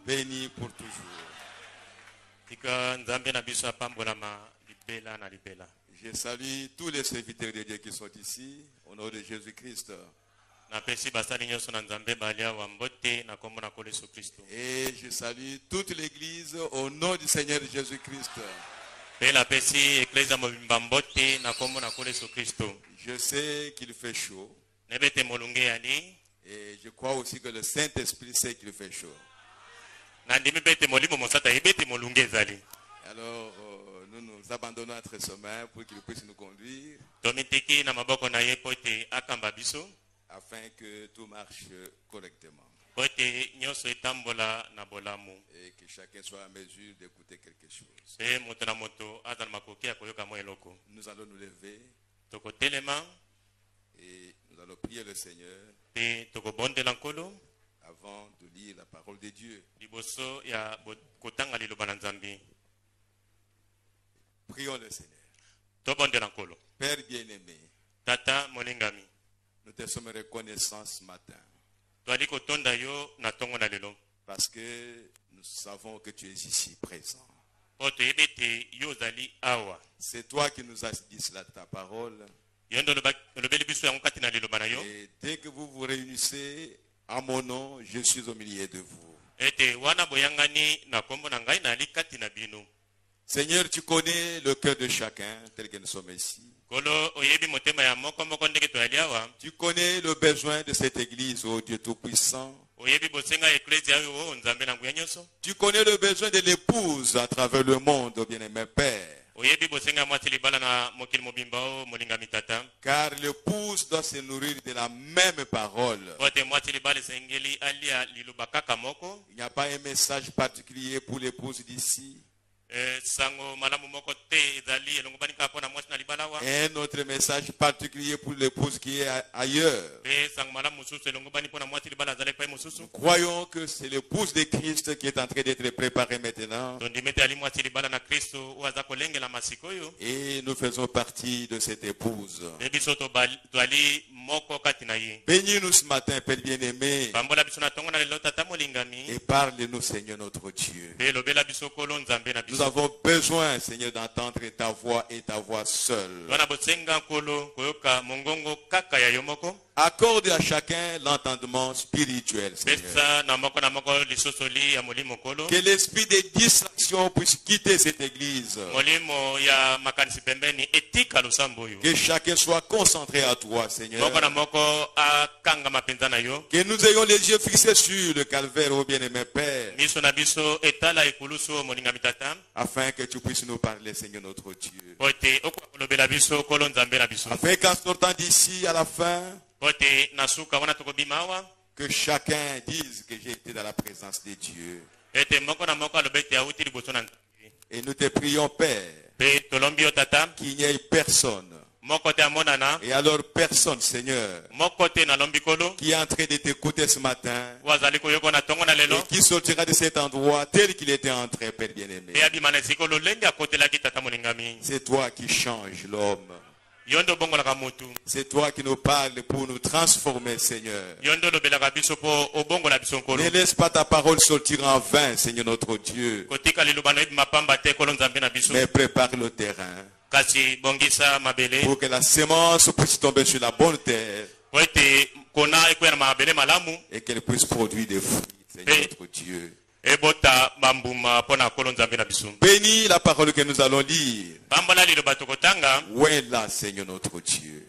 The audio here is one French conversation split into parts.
béni pour toujours. Je salue tous les serviteurs de Dieu qui sont ici, au nom de Jésus-Christ. Et je salue toute l'église au nom du Seigneur Jésus-Christ. Je sais qu'il fait chaud. Et je crois aussi que le Saint-Esprit sait qu'il fait chaud. Alors, nous nous abandonnons à notre sommeil pour qu'il puisse nous conduire, afin que tout marche correctement. Et que chacun soit en mesure d'écouter quelque chose. Nous allons nous lever et nous allons prier le Seigneur avant de lire la parole de Dieu. Prions le Seigneur. Père bien-aimé, nous te sommes reconnaissants ce matin parce que nous savons que tu es ici présent. C'est toi qui nous as dit cela de ta parole. Et dès que vous vous réunissez à mon nom, je suis au milieu de vous. Seigneur, tu connais le cœur de chacun tel que nous sommes ici. Tu connais le besoin de cette église, ô Dieu Tout-Puissant. Tu connais le besoin de l'épouse à travers le monde, ô bien-aimé Père. Car l'épouse doit se nourrir de la même parole. Il n'y a pas un message particulier pour l'épouse d'ici. Un autre message particulier pour l'épouse qui est ailleurs. Nous croyons que c'est l'épouse de Christ qui est en train d'être préparée maintenant. Et nous faisons partie de cette épouse. Bénis-nous ce matin, Père bien-aimé. Et parle-nous, Seigneur notre Dieu. Nous avons besoin, Seigneur, d'entendre ta voix et ta voix seule. Accorde à chacun l'entendement spirituel, Seigneur. Que l'esprit de distraction puisse quitter cette église. Que chacun soit concentré à toi, Seigneur. Que nous ayons les yeux fixés sur le calvaire, ô bien-aimé Père. Afin que tu puisses nous parler, Seigneur notre Dieu. Afin qu'en sortant d'ici à la fin, que chacun dise que j'ai été dans la présence de Dieu. Et nous te prions, Père, qu'il n'y ait personne. Et alors personne, Seigneur, qui est en train de t'écouter ce matin et qui sortira de cet endroit tel qu'il était entré, Père bien-aimé. C'est toi qui changes l'homme. C'est toi qui nous parles pour nous transformer, Seigneur. Ne laisse pas ta parole sortir en vain, Seigneur notre Dieu. Mais prépare le terrain pour que la semence puisse tomber sur la bonne terre et qu'elle puisse produire des fruits, Seigneur notre Dieu. Bénis la parole que nous allons lire. Où est là, Seigneur notre Dieu?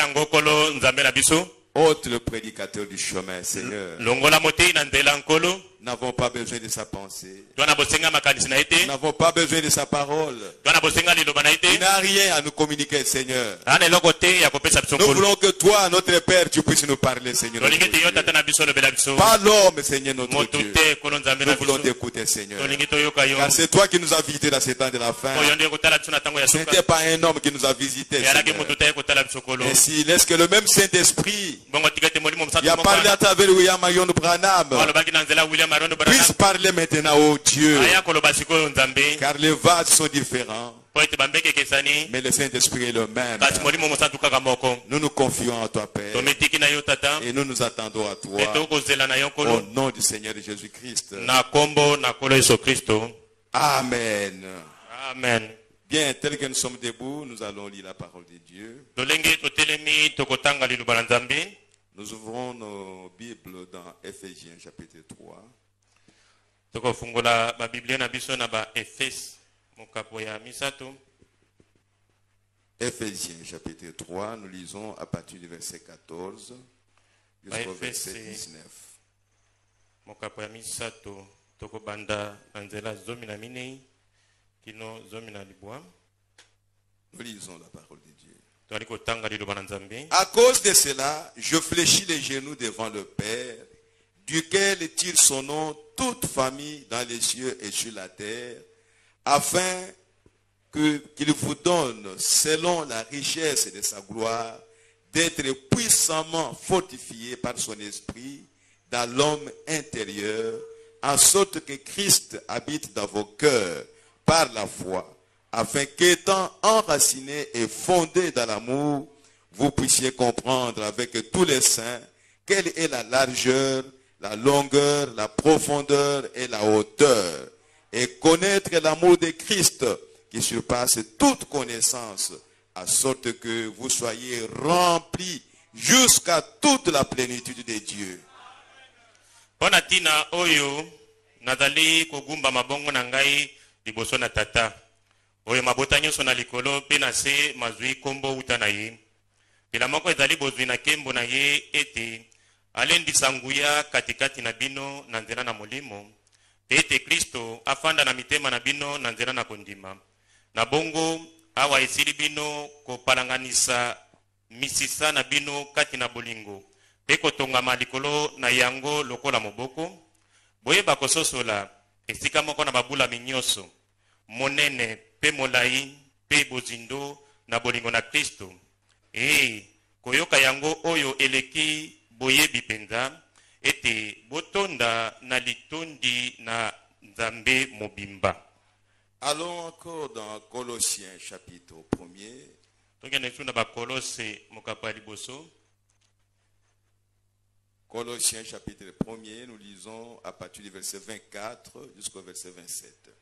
Ôte le prédicateur du chemin, Seigneur. Nous n'avons pas besoin de sa pensée. Nous n'avons pas besoin de sa parole. Il n'a rien à nous communiquer, Seigneur. Nous voulons que toi, notre Père, tu puisses nous parler, Seigneur. Pas l'homme, Seigneur notre Dieu. Nous voulons t'écouter, Seigneur. Car c'est toi qui nous as visités dans ces temps de la fin. Ce n'était pas un homme qui nous a visités, Seigneur. Ainsi, laisse que le même Saint-Esprit qui a parlé à travers William Marion Branham puisse parler maintenant au Dieu. Car les vases sont différents. Mais le Saint-Esprit est le même. Nous nous confions à toi, Père. Et nous nous attendons à toi. Au nom du Seigneur Jésus-Christ. Amen. Amen. Bien, tel que nous sommes debout, nous allons lire la parole de Dieu. Nous ouvrons nos Bibles dans Éphésiens chapitre 3. Éphésiens chapitre 3, nous lisons à partir du verset 14 jusqu'au verset 19. Nous lisons la parole de Dieu. À cause de cela, je fléchis les genoux devant le Père, duquel tire son nom toute famille dans les cieux et sur la terre, afin qu'il vous donne, selon la richesse de sa gloire, d'être puissamment fortifié par son esprit dans l'homme intérieur, en sorte que Christ habite dans vos cœurs par la foi, afin qu'étant enracinés et fondés dans l'amour, vous puissiez comprendre avec tous les saints quelle est la largeur, la longueur, la profondeur et la hauteur, et connaître l'amour de Christ qui surpasse toute connaissance, à sorte que vous soyez remplis jusqu'à toute la plénitude de Dieu. Ponatina oyo nazali kogumba mabongo na ngai liboso na tata oyo mabota nyonso na likolo pe na se mazwi kombo uta na ye pela moko ezali bozwi na kembo na ye ete alendisa nguya katikati na bino na nzela na molimo te ete Kristo afanda na mitema na bino na nzela na kondima na bongo awa esili bino kopalanganisa misisa na bino kati na bolingo pe kotongama likolo na yango lokola moboko boyeba kososola esika moko na babula minyoso monene pe molai pe bozindo na bolingo na Kristo koyoka yango oyo eleki boyebi penza ete botonda na litondi na Nzambe mobimba. Allons encore dans Colossiens chapitre 1er. Colossiens chapitre 1er, nous lisons à partir du verset 24 jusqu'au verset 27.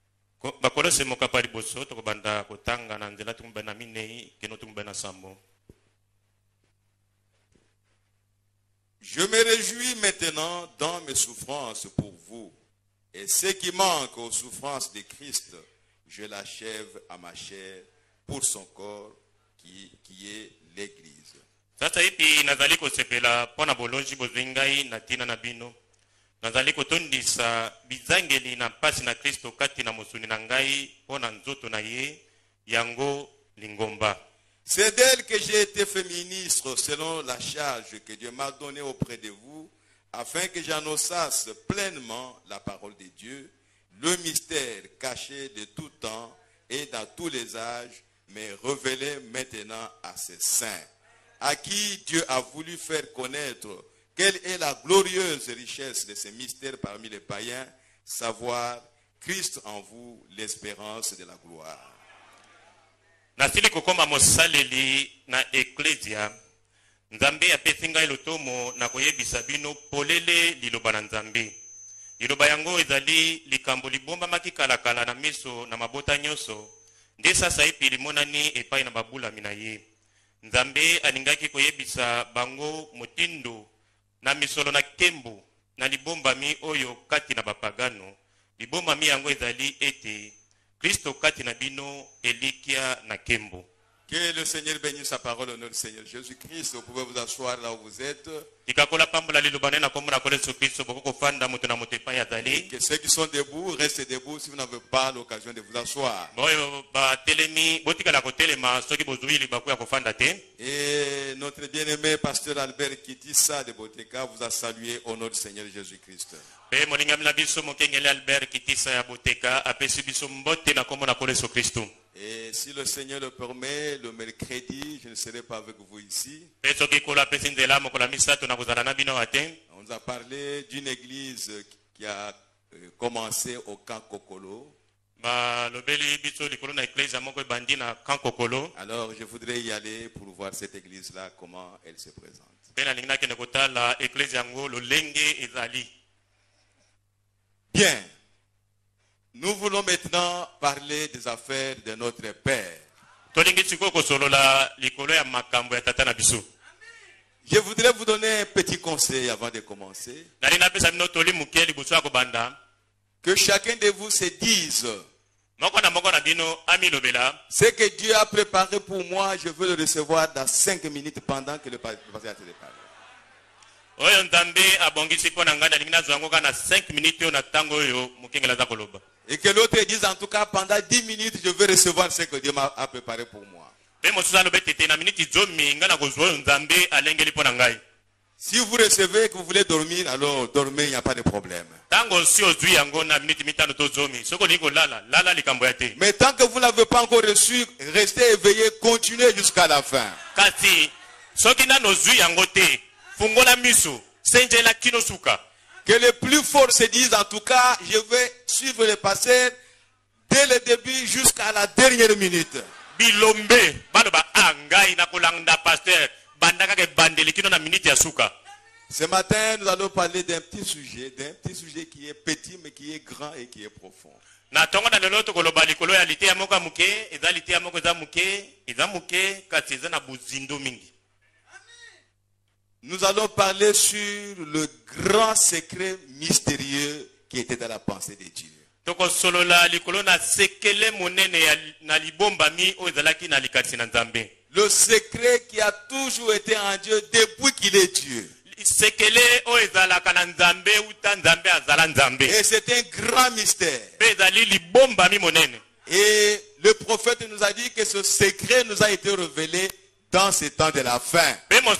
Je me réjouis maintenant dans mes souffrances pour vous, et ce qui manque aux souffrances de Christ, je l'achève à ma chair pour son corps qui est l'Église. Sasa hivi nazali kosepela pona bolonji bozingai na tina na bino. Nazali kotondisa bizangeli na pasi na Kristo kati na mosuni na ngai pona nzoto na ye yango lingomba. C'est d'elle que j'ai été fait ministre selon la charge que Dieu m'a donnée auprès de vous, afin que j'annonçasse pleinement la parole de Dieu, le mystère caché de tout temps et dans tous les âges, mais révélé maintenant à ses saints, à qui Dieu a voulu faire connaître quelle est la glorieuse richesse de ces mystères parmi les païens, savoir Christ en vous, l'espérance de la gloire. Nasili kokoma mosaleli na eklesia Nzambe apesi ngai lotomo na koyebisa bino polele liloba na Nzambe. Liloba yango ezali likambo libomba makikalakala na miso na mabota nyonso nde sasa epi limonani epai na babulami na ye. Nzambe alingaki koyebisa bango motindo na misolo na kembo na libombami oyo kati na bapagano. Libombami yango ezali ete Kristo kati na bino elikia na kembo. Que le Seigneur bénisse sa parole au nom du Seigneur Jésus-Christ. Vous pouvez vous asseoir là où vous êtes. Et que ceux qui sont debout, restez debout si vous n'avez pas l'occasion de vous asseoir. Et notre bien-aimé pasteur Albert Kitissa de Boteka vous a salué au nom du Seigneur Jésus-Christ. Et si le Seigneur le permet, le mercredi, je ne serai pas avec vous ici. On nous a parlé d'une église qui a commencé au camp Kokolo. Alors je voudrais y aller pour voir cette église-là, comment elle se présente. Bien. Nous voulons maintenant parler des affaires de notre Père. Je voudrais vous donner un petit conseil avant de commencer. Que chacun de vous se dise: ce que Dieu a préparé pour moi, je veux le recevoir dans 5 minutes pendant que le pasteur a te parlé. Et que l'autre dise en tout cas pendant 10 minutes, je veux recevoir ce que Dieu a préparé pour moi. Si vous recevez et que vous voulez dormir, alors dormez, il n'y a pas de problème. Mais tant que vous ne l'avez pas encore reçu, restez éveillé, continuez jusqu'à la fin. Que les plus forts se disent en tout cas, je vais suivre le pasteur dès le début jusqu'à la dernière minute. Ce matin, nous allons parler d'un petit sujet qui est petit mais qui est grand et qui est profond. Nous allons parler sur le grand secret mystérieux qui était dans la pensée de Dieu. Le secret qui a toujours été en Dieu depuis qu'il est Dieu. Et c'est un grand mystère. Et le prophète nous a dit que ce secret nous a été révélé dans ce temps de la fin.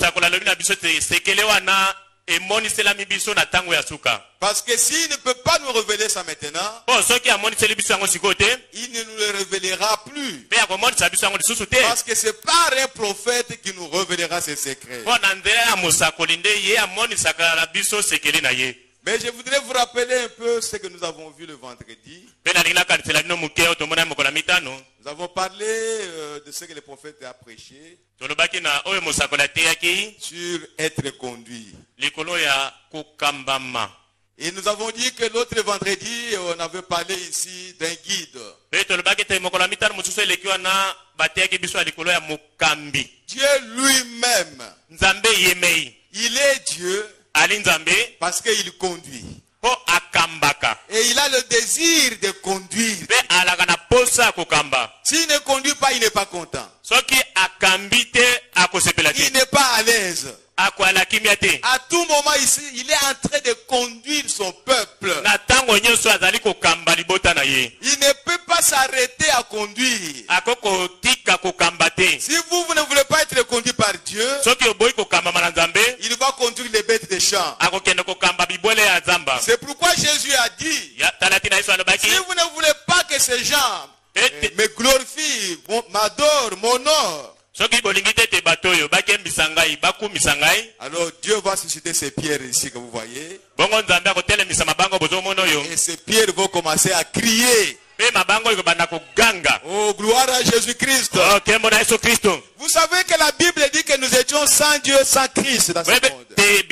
Parce que s'il ne peut pas nous révéler ça maintenant, il ne nous le révélera plus. Parce que c'est par un prophète qui nous révélera ces secrets. Mais je voudrais vous rappeler un peu ce que nous avons vu le vendredi. Nous avons parlé de ce que le prophète a prêché sur être conduit. Et nous avons dit que l'autre vendredi, on avait parlé ici d'un guide. Dieu lui-même, il est Dieu parce qu'il conduit. Et il a le désir de conduire. S'il ne conduit pas, il n'est pas content. Il n'est pas à l'aise. À tout moment ici, il est en train de conduire son peuple. Il ne peut pas s'arrêter à conduire. Si vous ne voulez pas être conduit par Dieu, il va conduire les bêtes des champs. C'est pourquoi Jésus a dit, si vous ne voulez pas que ces gens me glorifient, m'adorent, m'honorent, alors Dieu va susciter ces pierres ici que vous voyez. Et ces pierres vont commencer à crier. Oh, gloire à Jésus-Christ. Vous savez que la Bible dit que nous étions sans Dieu, sans Christ dans ce monde.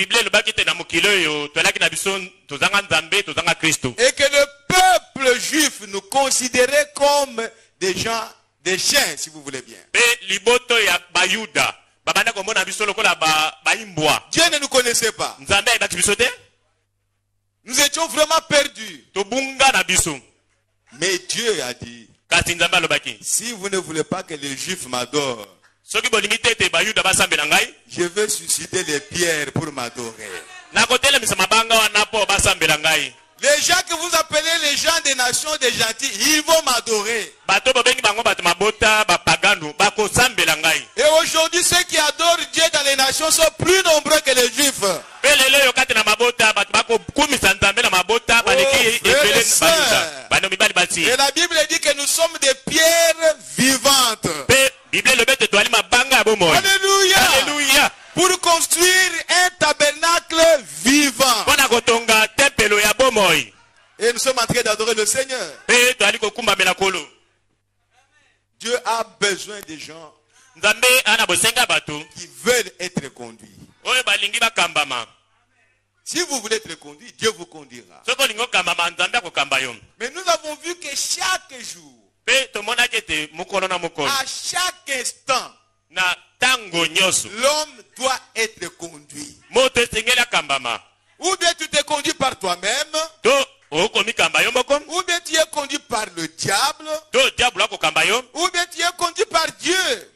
Et que le peuple juif nous considérait comme des gens, des chiens, si vous voulez bien. Dieu ne nous connaissait pas. Nous étions vraiment perdus. Mais Dieu a dit, si vous ne voulez pas que les Juifs m'adorent, je vais susciter les pierres pour m'adorer. Les gens que vous appelez les gens des nations, des gentils, ils vont m'adorer. Et aujourd'hui, ceux qui adorent Dieu dans les nations sont plus nombreux que les Juifs. Oh, et la Bible dit que nous sommes des pierres vivantes. Alléluia. Alléluia. Pour construire un tabernacle vivant. Et nous sommes en train d'adorer le Seigneur. Dieu a besoin des gens qui veulent être conduits. Si vous voulez être conduit, Dieu vous conduira. Mais nous avons vu que chaque jour, à chaque instant, l'homme doit être conduit. Ou bien tu te conduis par toi-même, ou bien tu es conduit par le diable, ou bien tu es conduit par Dieu.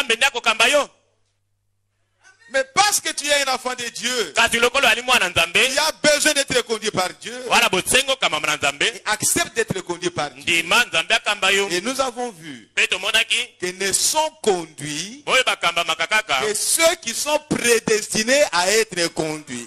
Mais parce que tu es un enfant de Dieu, tu as besoin d'être conduit par Dieu. Et accepte d'être conduit par Dieu. Et nous avons vu que ne sont conduits que ceux qui sont prédestinés à être conduits.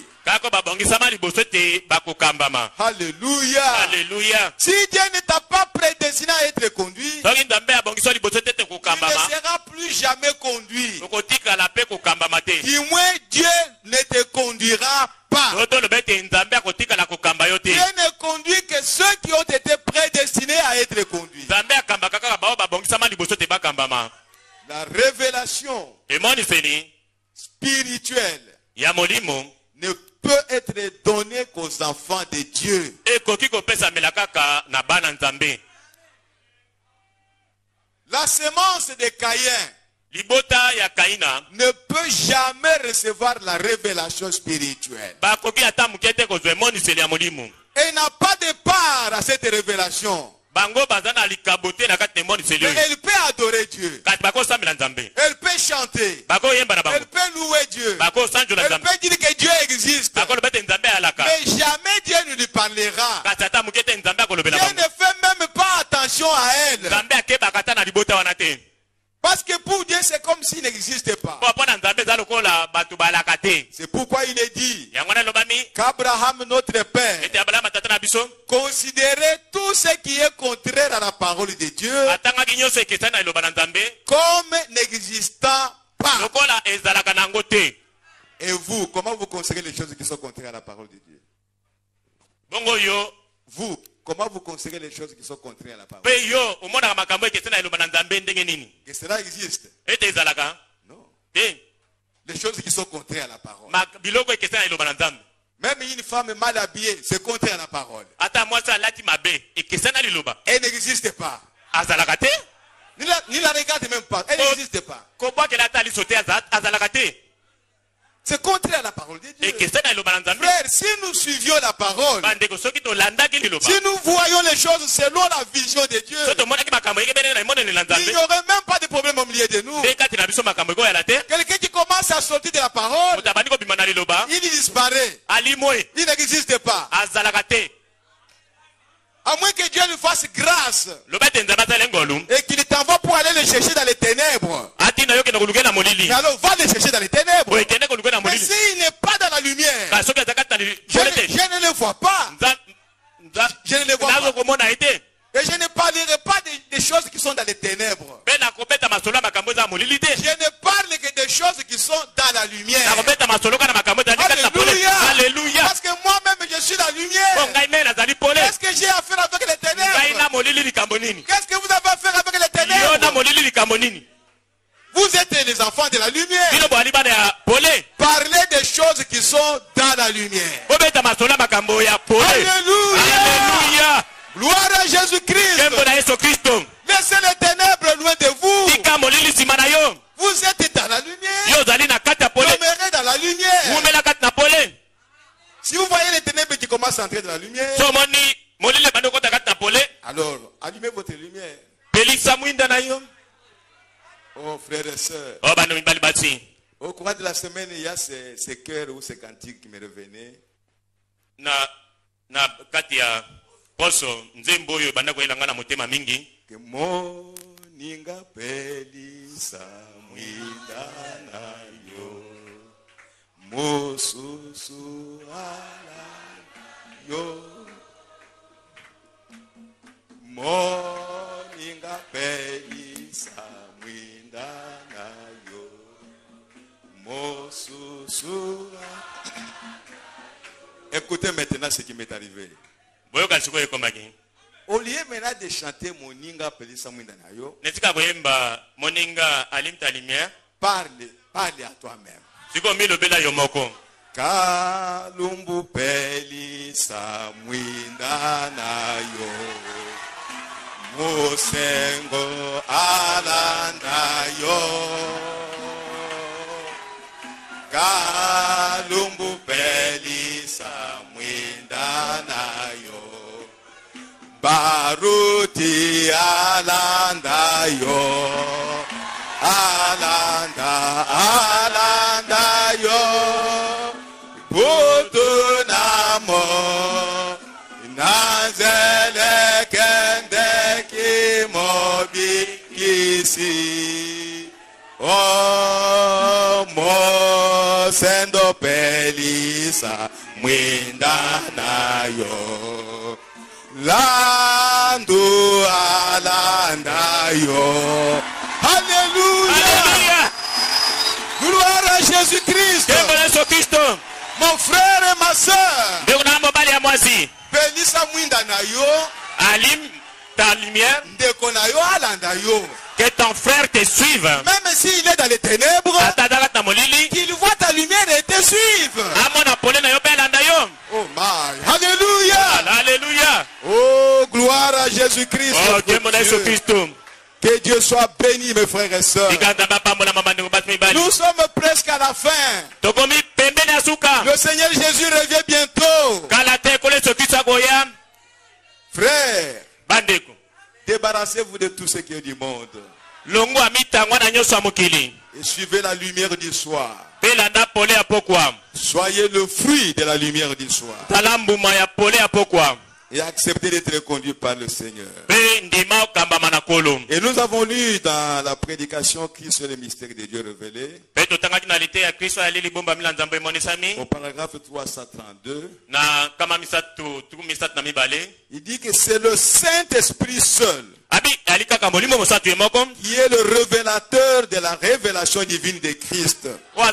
Alléluia. Alléluia. Si Dieu ne t'a pas prédestiné à être conduit, il ne sera plus jamais conduit. Du moins, Dieu ne te conduira pas. Dieu ne conduit que ceux qui ont été prédestinés à être conduits. La révélation spirituelle ne peut être donnée qu'aux enfants de Dieu. La semence de Caïn ne peut jamais recevoir la révélation spirituelle. Elle n'a pas de part à cette révélation. Mais elle peut adorer Dieu. Elle peut chanter. Elle peut louer Dieu. Elle peut dire que Dieu existe. Mais jamais Dieu ne lui parlera. Dieu ne fait même pas attention à elle. Parce que pour Dieu, c'est comme s'il n'existait pas. C'est pourquoi il est dit qu'Abraham, notre père, considérait tout ce qui est contraire à la parole de Dieu comme n'existant pas. Et vous, comment vous considérez les choses qui sont contraires à la parole de Dieu? Vous, comment vous considérez les choses qui sont contraires à la parole? Que cela existe? Non. Les choses qui sont contraires à la parole. Même une femme mal habillée, c'est contraire à la parole. Elle n'existe pas. Ni la regarde même pas. Elle n'existe pas. C'est contraire à la parole de Dieu. Frère, si nous suivions la parole, si nous voyons les choses selon la vision de Dieu, il n'y aurait même pas de problème au milieu de nous. Quelqu'un qui commence à sortir de la parole, il disparaît. Il n'existe pas. À moins que Dieu lui fasse grâce et qu'il t'envoie pour aller le chercher dans les ténèbres. Mais alors va le chercher dans les ténèbres. Mais s'il n'est pas dans la lumière, je ne le vois pas. Je ne le vois pas. Et je ne parlerai pas des choses qui sont dans les ténèbres. Je ne parle que des choses qui sont dans la lumière. Alléluia. Alléluia. Parce que moi-même je suis la lumière. Qu'est-ce que j'ai à faire avec les ténèbres? Qu'est-ce que vous avez à faire avec les ténèbres? Vous êtes les enfants de la lumière. Parlez des choses qui sont dans la lumière. Alléluia. Gloire à Jésus-Christ. Laissez les ténèbres loin de vous. Vous êtes dans la lumière. Demeurez dans la lumière. Si vous voyez les ténèbres qui commencent à entrer dans la lumière, alors allumez votre lumière. Oh frères et sœurs, au cours de la semaine, il y a ces chœurs ou ces cantiques qui me revenaient. Que moninga pelisa mwidana yo mosusu ala yo moninga pelisa mwidana yo mosusu. Écoutez maintenant ce qui m'est arrivé. Au lieu maintenant de chanter Moninga Pelisa Mwindanayo, parle à toi-même. Kalumbu Pelisa Mwindanayo, Mosengo Alandayo, Kalumbu Pelisa Mwindanayo, Baruti Alandayo, Alandayo, Putunamo, Nazele Kendeki Mobi Kisi, O Mosendo Pelisa Mwindanayo, Landu Alandayo. Alléluia. Gloire à Jésus-Christ. Mon frère et ma soeur. Pelisa Mwindanayo. Allume ta lumière. Ndekonayo Alandayo. Que ton frère te suive. Même s'il est dans les ténèbres, qu'il voit ta lumière et te suive. Oh my. Alléluia. Alléluia. Oh, gloire à Jésus-Christ. Oh, Dieu. Que Dieu soit béni, mes frères et sœurs. Nous sommes presque à la fin. Le Seigneur Jésus revient bientôt. Frère, débarrassez-vous de tout ce qui est du monde. Et suivez la lumière du soir. Soyez le fruit de la lumière du soir. Et acceptez d'être conduit par le Seigneur. Et nous avons lu dans la prédication Christ est le mystère de Dieu révélé. Au paragraphe 332. Il dit que c'est le Saint-Esprit seul qui est le révélateur de la révélation divine de Christ.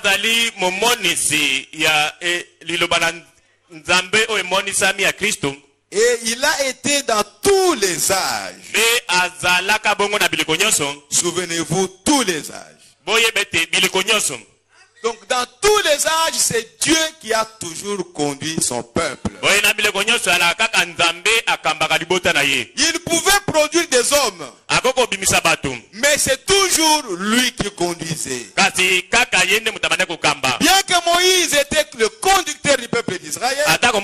Et il a été dans tous les âges. Souvenez-vous, tous les âges. Donc dans tous les âges, c'est Dieu qui a toujours conduit son peuple. Il pouvait produire des hommes, mais c'est toujours lui qui conduisait. Bien que Moïse était le conducteur du peuple d'Israël,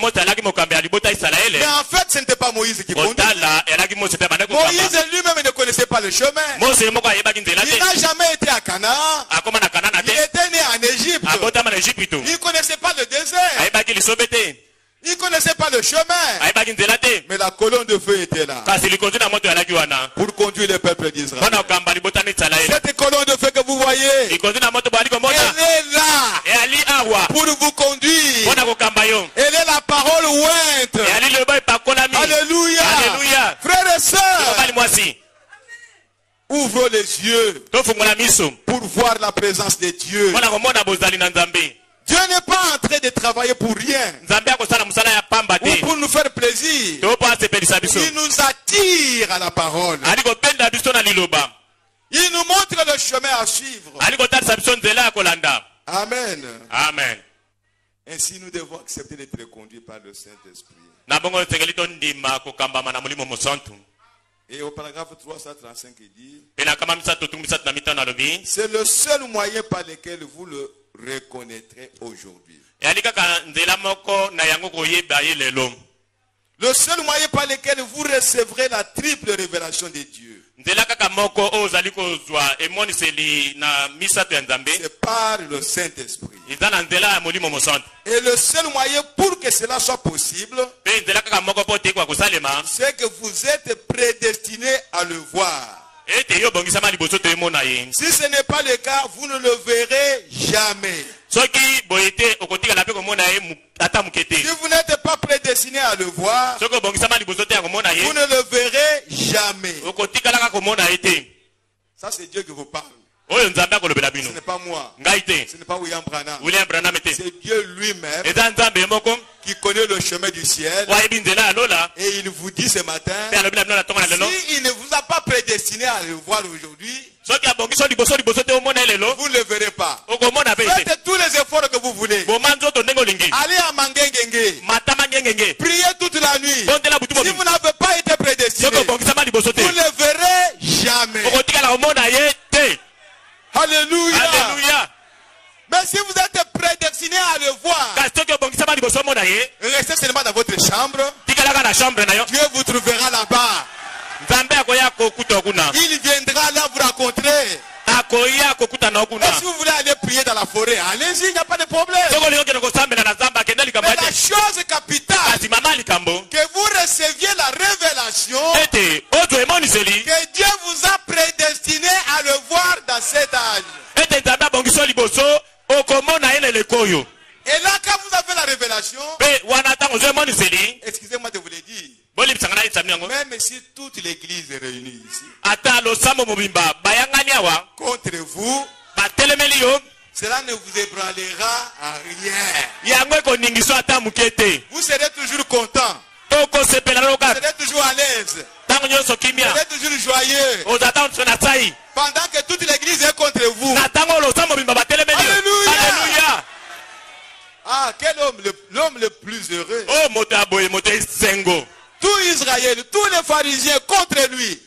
mais en fait ce n'était pas Moïse qui conduisait. Moïse lui-même ne connaissait pas le chemin. Il n'a jamais été à Canaan. Il était né en Égypte. Il ne connaissait pas le désert. Il ne connaissait pas le chemin. Mais la colonne de feu était là pour conduire le peuple d'Israël. Cette colonne de feu que vous voyez, elle est là pour vous conduire. Elle est la parole ointe. Alléluia. Frères et sœurs, ouvre les yeux pour voir la présence de Dieu. Dieu n'est pas en train de travailler pour rien ou pour nous faire plaisir. Il nous attire à la parole. Il nous montre le chemin à suivre. Amen. Amen. Ainsi nous devons accepter d'être conduits par le Saint-Esprit. Et au paragraphe 335 il dit, c'est le seul moyen par lequel vous le reconnaîtrez aujourd'hui. Le seul moyen par lequel vous recevrez la triple révélation de Dieu, c'est par le Saint-Esprit. Et le seul moyen pour que cela soit possible, c'est que vous êtes prédestinés à le voir. Si ce n'est pas le cas, vous ne le verrez jamais. Si vous n'êtes pas prédestiné à le voir, vous ne le verrez jamais. Ça, c'est Dieu qui vous parle. Ce n'est pas moi. Ce n'est pas William Branham. C'est Dieu lui-même qui qui connaît le chemin du ciel. Et il vous dit ce matin, s'il ne vous a pas prédestiné à le voir aujourd'hui, vous ne le verrez pas. Faites tous les efforts que vous voulez. Allez à Mangengenge. Priez toute la nuit. Si vous n'avez pas été prédestiné, vous ne le verrez jamais. Alléluia. Alléluia. Mais si vous êtes prédestiné à le voir, restez seulement dans votre chambre. Dieu vous trouvera là-bas. Il viendra là vous rencontrer. Et si vous voulez aller prier dans la forêt, allez-y, il n'y a pas de problème. Mais la chose capitale, que vous receviez la révélation que Dieu vous a prédestiné à le voir dans cet âge. Et là, quand vous avez la révélation, excusez-moi de vous le dire, même si toute l'église est réunie ici contre vous, cela ne vous ébranlera à rien. Vous serez toujours content. Vous serez toujours à l'aise. Vous serez toujours joyeux. Pendant que toute l'église est contre vous. Alléluia. Ah, quel homme, l'homme le plus heureux. Tout Israël, tous les pharisiens contre lui.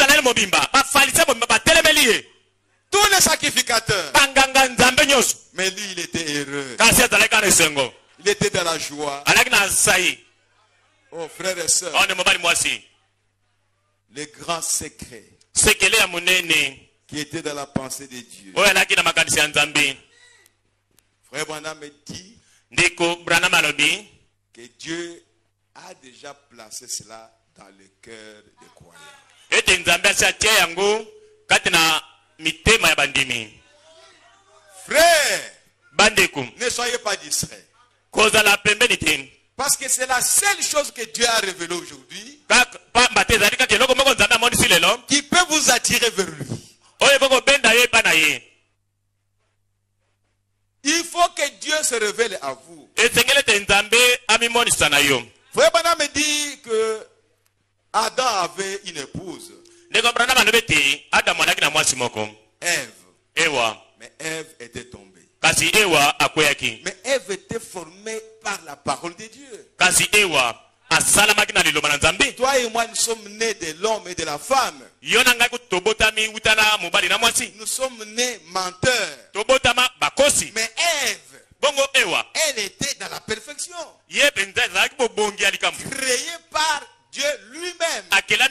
Tous les sacrificateurs. Mais lui, il était heureux. Il était dans la joie. Oh, frères et sœurs. Le grand secret qui était dans la pensée de Dieu. Frère Branham me dit que Dieu a déjà placé cela dans le cœur des croyants. Frère, ne soyez pas distraits. Parce que c'est la seule chose que Dieu a révélée aujourd'hui qui peut vous attirer vers lui. Il faut que Dieu se révèle à vous. Frère Branham me dit que Adam avait une épouse. Ève. Mais Ève était tombée. Mais Ève était formée par la parole de Dieu. Toi et moi, nous sommes nés de l'homme et de la femme. Nous sommes nés menteurs. Mais Ève, elle était dans la perfection. Créée par Dieu lui-même.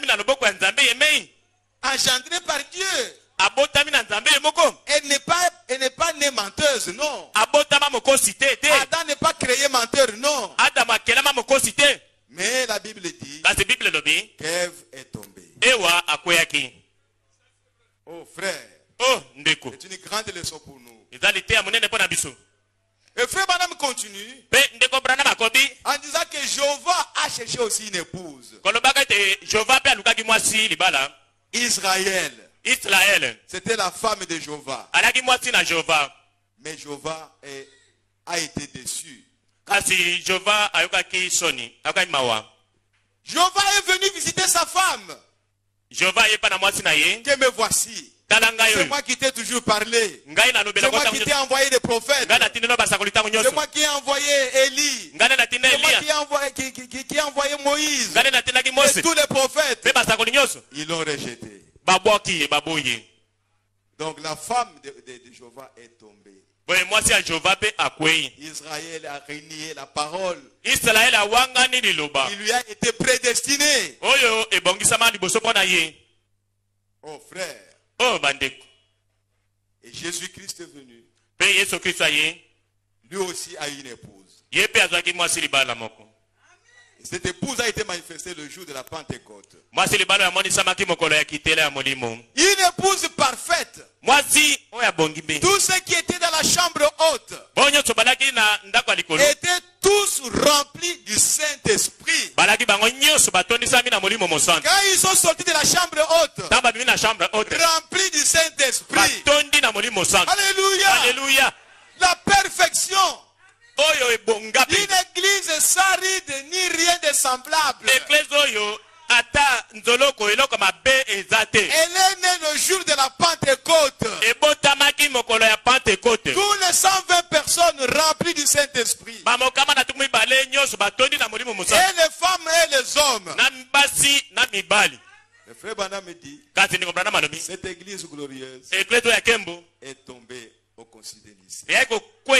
Engendrée par Dieu. Elle n'est pas née menteuse, non. Adam n'est pas créé menteur, non. Mais la Bible dit qu'Ève est tombée. Oh frère, c'est une grande leçon pour nous. Et frère Branham continue en disant que Jéhovah a cherché aussi une épouse. Israël, c'était la femme de Jéhovah. Mais Jéhovah a été déçu. Jéhovah est venu visiter sa femme. Que me voici. C'est moi qui t'ai toujours parlé. C'est moi qui t'ai envoyé des prophètes. C'est moi qui ai envoyé Élie. C'est moi qui ai envoyé Moïse. Et tous les prophètes. Ils l'ont rejeté. Donc la femme de Jéhovah est tombée. Israël a renié la parole. Il lui a été prédestiné. Oh frère. Et Jésus-Christ est venu. Lui aussi a une épouse. Et cette épouse a été manifestée le jour de la Pentecôte. Une épouse parfaite. Tous ceux qui étaient dans la chambre haute étaient tous remplis du Saint-Esprit. Quand ils sont sortis de la chambre haute, remplis du Saint-Esprit. Alléluia. Alléluia. La perfection. Une église sans semblable. Elle est née le jour de la Pentecôte. Tous les 120 personnes remplies du Saint-Esprit. Et les femmes et les hommes. Le frère Branham me dit, cette église glorieuse est tombée au concile de Nicée.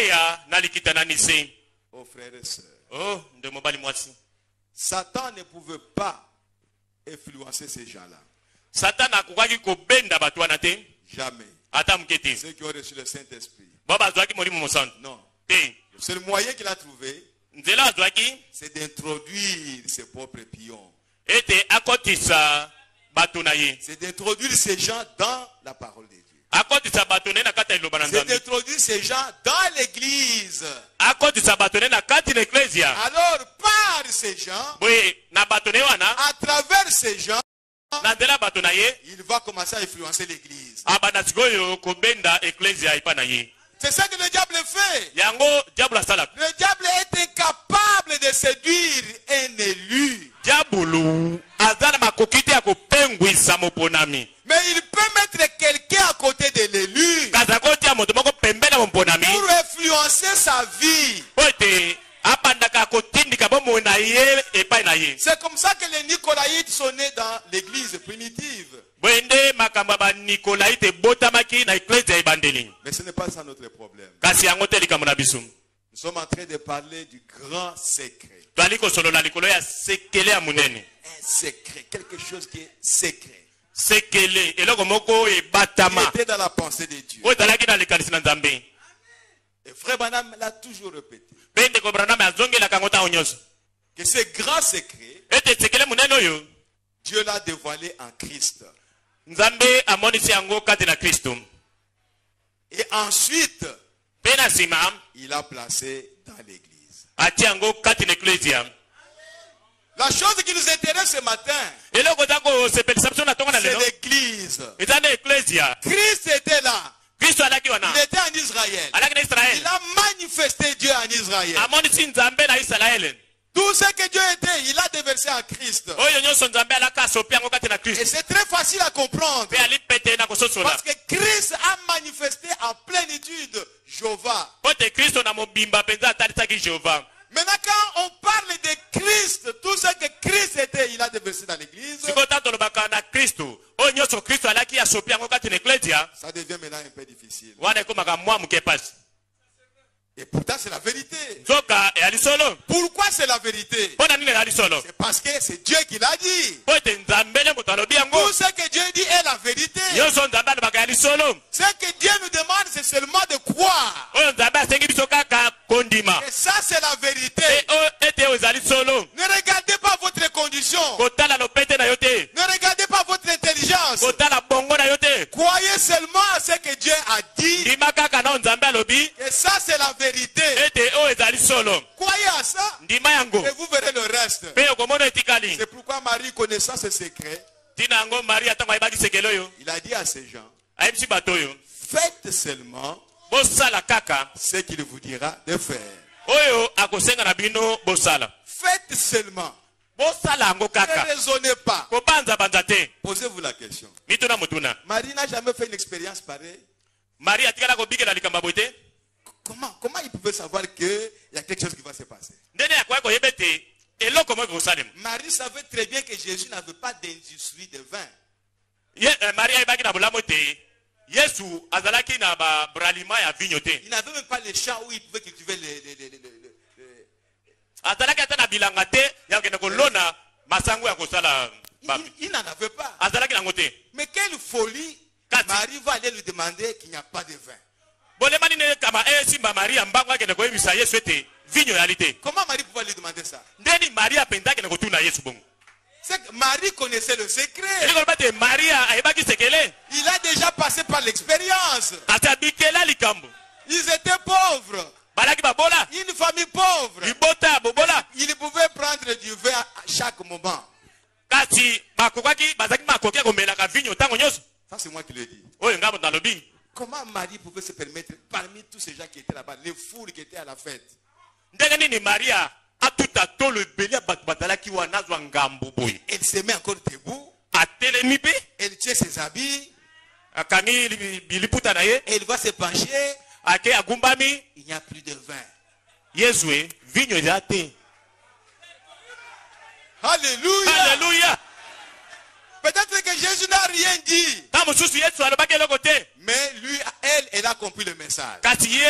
Oh frères et sœurs, Satan ne pouvait pas influencer ces gens-là. Jamais. Ceux qui ont reçu le Saint-Esprit. Non. Le seul moyen qu'il a trouvé, c'est d'introduire ses propres pions. C'est d'introduire ces gens dans la parole de Dieu. C'est d'introduire ces gens dans l'église. Alors, par ces gens, à travers ces gens, il va commencer à influencer l'église. C'est ça que le diable fait. Le diable est incapable de séduire un élu. Mais il peut mettre quelqu'un à côté de l'élu pour influencer sa vie. C'est comme ça que les Nicolaïtes sont nés dans l'église primitive. Mais ce n'est pas ça notre problème. Nous sommes en train de parler du grand secret. Un secret, quelque chose qui est secret. Qui était dans la pensée de Dieu. Et frère Branham l'a toujours répété. Que ce grand secret, Dieu l'a dévoilé en Christ. Et ensuite, il a placé dans l'église. La chose qui nous intéresse ce matin, c'est l'église. Christ était là. Il était en Israël. Il a manifesté Dieu en Israël. Tout ce que Dieu était, il a déversé en Christ. Et c'est très facile à comprendre. Parce que Christ a manifesté en plénitude Jéhovah. Maintenant, quand on parle de Christ, tout ce que Christ était, il a déversé dans l'église. Ça devient maintenant un peu difficile. Et pourtant, c'est la vérité. Pourquoi c'est la vérité? C'est parce que c'est Dieu qui l'a dit. Tout ce que Dieu dit est la vérité. Ce que Dieu nous demande, c'est seulement de croire. Et ça, c'est la vérité. Ne regardez pas votre condition. Ne regardez pas votre intelligence. Croyez seulement à ce que Dieu a dit. Et ça, c'est la vérité. Croyez à ça. Et vous verrez le reste. C'est pourquoi Marie, connaissant ce secret, il a dit à ces gens, faites seulement ce qu'il vous dira de faire. Faites seulement. Ne raisonnez pas. Posez-vous la question. Marie n'a jamais fait une expérience pareille. Comment il pouvait savoir qu'il y a quelque chose qui va se passer? Marie savait très bien que Jésus n'avait pas d'industrie de vin. Il n'avait même pas les champs où il pouvait cultiver il n'en avait pas. Mais quelle folie, Marie va aller lui demander qu'il n'y a pas de vin. Comment Marie pouvait lui demander ça? C'est que Marie connaissait le secret. Il a déjà passé par l'expérience. Ils étaient pauvres. Une famille pauvre. Il pouvait prendre du vin à chaque moment. Ça, c'est moi qui le dis. Comment Marie pouvait se permettre, parmi tous ces gens qui étaient là-bas, les foules qui étaient à la fête, Elle se met encore debout. Elle tient ses habits. Elle va se pencher. Il n'y a plus de vin. Alléluia. Alléluia. Peut-être que Jésus n'a rien dit. Mais lui, elle a compris le message.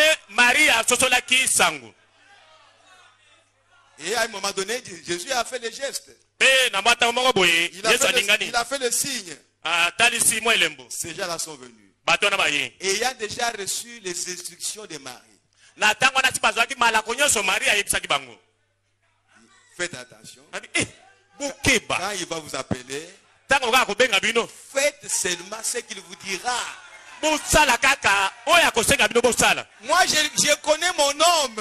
Et à un moment donné, Jésus a fait le geste. Il a fait le signe. Ces gens-là sont venus. Et il a déjà reçu les instructions de Marie. Faites attention. Quand il va vous appeler, faites seulement ce qu'il vous dira. Moi, je connais mon homme.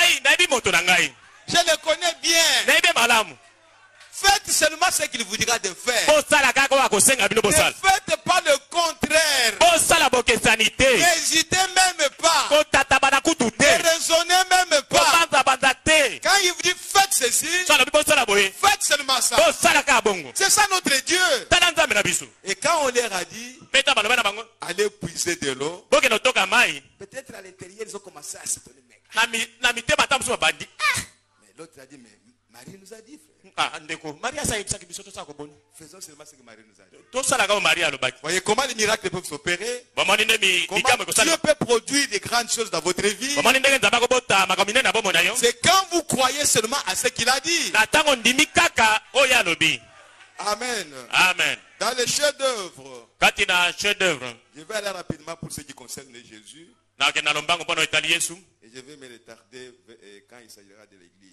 Je le connais bien. Faites seulement ce qu'il vous dira de faire. Ne faites pas le contraire. N'hésitez même pas. Ne raisonnez même pas. Quand il vous dit faites ceci, faites seulement ça. C'est ça notre Dieu. Et quand on leur a dit allez puiser de l'eau, peut-être à l'intérieur ils ont commencé à s'étonner. Mais l'autre a dit mais Marie nous a dit. Faisons seulement ce que Marie nous a dit. Voyez comment les miracles peuvent s'opérer. Comment Dieu peut produire des grandes choses dans votre vie. C'est quand vous croyez seulement à ce qu'il a dit. Amen. Amen. Dans le chef-d'œuvre, je vais aller rapidement pour ce qui concerne Jésus. Et je vais me retarder quand il s'agira de l'église.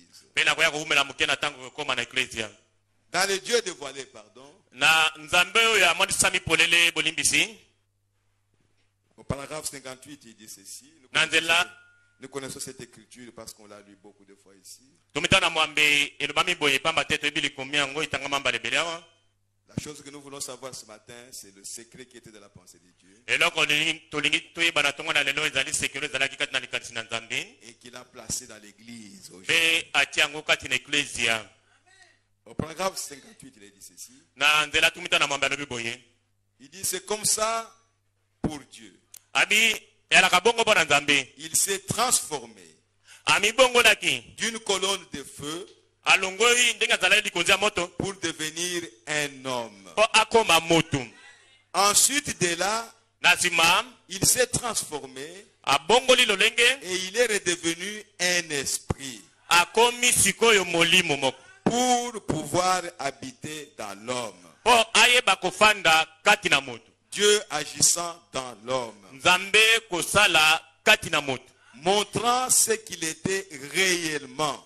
Dans le Dieu dévoilé, pardon. Au paragraphe 58, il dit ceci. Nous connaissons cette écriture parce qu'on l'a lu beaucoup de fois ici. La chose que nous voulons savoir ce matin, c'est le secret qui était de la pensée de Dieu. Et qu'il a placé dans l'église aujourd'hui. Au paragraphe 58, il a dit ceci. Il dit c'est comme ça pour Dieu. Il s'est transformé d'une colonne de feu pour devenir un homme. Ensuite de là, il s'est transformé et il est redevenu un esprit pour pouvoir habiter dans l'homme. Dieu agissant dans l'homme, montrant ce qu'il était réellement.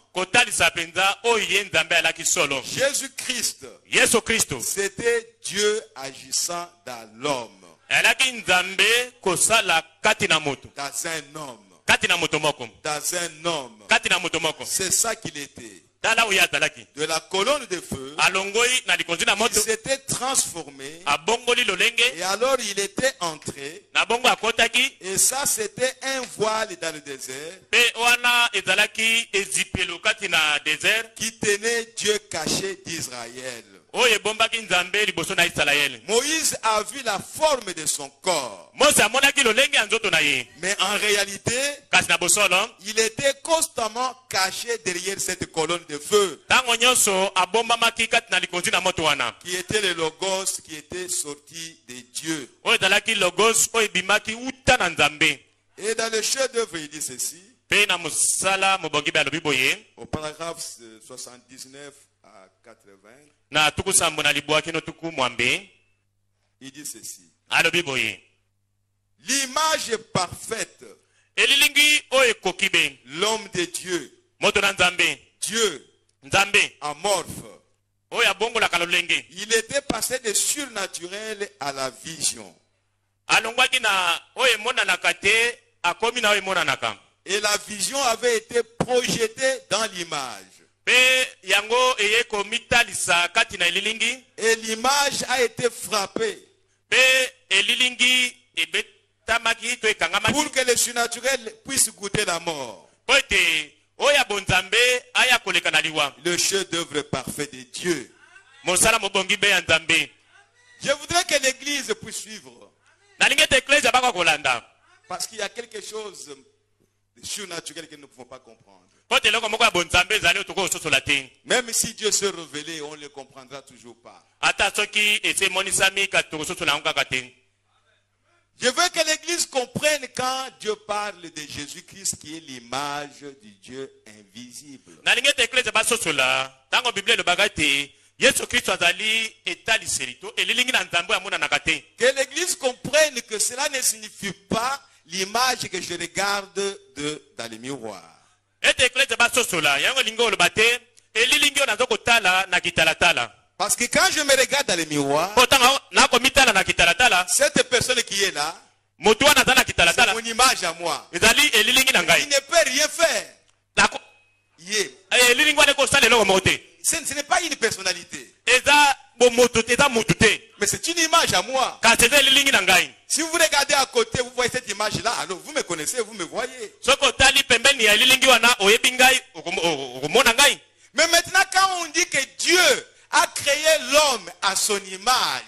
Jésus-Christ, c'était Dieu agissant dans l'homme, dans un homme. C'est ça qu'il était. De la colonne de feu, il s'était transformé et alors il était entré, et ça c'était un voile dans le désert qui tenait Dieu caché d'Israël. Moïse a vu la forme de son corps, mais en réalité il était constamment caché derrière cette colonne de feu qui était le logos qui était sorti de Dieu. Et dans le chef-d'œuvre il dit ceci au paragraphe 79 à 80. Il dit ceci. L'image parfaite, l'homme de Dieu, Dieu amorphe, il était passé de surnaturel à la vision. Et la vision avait été projetée dans l'image. Et l'image a été frappée pour que le surnaturel puisse goûter la mort. Le chef-d'œuvre parfait de Dieu. Je voudrais que l'église puisse suivre. Parce qu'il y a quelque chose de surnaturel que nous ne pouvons pas comprendre. Même si Dieu se révélait, on ne le comprendra toujours pas. Je veux que l'église comprenne quand Dieu parle de Jésus-Christ qui est l'image du Dieu invisible. Que l'église comprenne que cela ne signifie pas l'image que je regarde dans le miroir. Parce que quand je me regarde dans le miroir, cette personne qui est là, c'est mon image à moi. Il ne peut rien faire. Ce n'est pas une personnalité. Mais c'est une image à moi. Si vous regardez à côté, vous voyez cette image-là, alors vous me connaissez, vous me voyez. Mais maintenant, quand on dit que Dieu a créé l'homme à son image,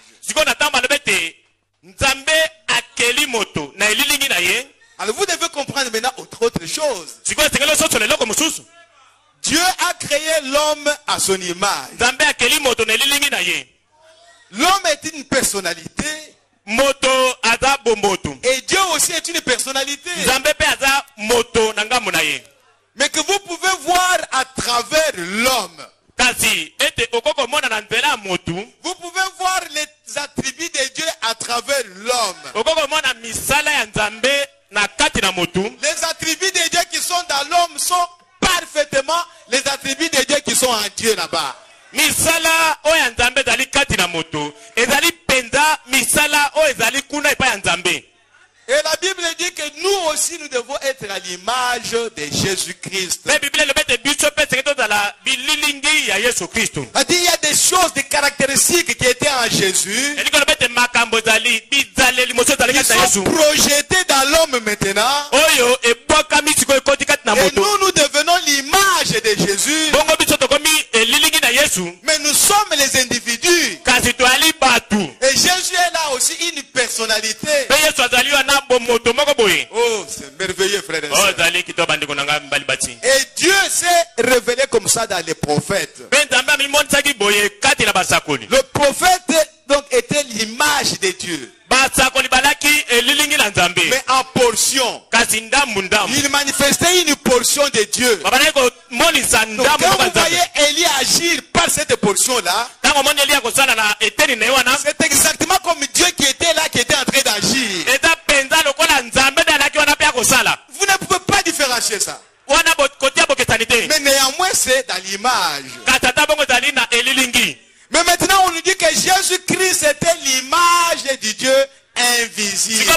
alors vous devez comprendre maintenant autre chose. Dieu a créé l'homme à son image. L'homme est une personnalité. Et Dieu aussi est une personnalité. Mais que vous pouvez voir à travers l'homme. Vous pouvez voir les attributs de Dieu à travers l'homme. Les attributs de Dieu qui sont dans l'homme sont parfaitement les attributs de Dieu qui sont en Dieu là-bas. Et la Bible dit que nous aussi nous devons être à l'image de Jésus-Christ. Il y a des choses, des caractéristiques qui étaient en Jésus, qui sont projetées dans l'homme maintenant. Et nous devenons l'image de Jésus. Mais nous sommes les individus. Et Jésus est là aussi une personnalité. Oh, c'est merveilleux, frère et sœur. Et Dieu s'est révélé comme ça dans les prophètes. Le prophète donc était l'image de Dieu. Mais en portion. Il manifestait une portion de Dieu. Donc quand vous voyez Élie agir par cette portion-là, c'est exactement comme Dieu qui était là, qui était en train d'agir. Vous ne pouvez pas différencier ça. Mais néanmoins, c'est dans l'image. Mais maintenant, on nous dit que Jésus-Christ était l'image du Dieu invisible.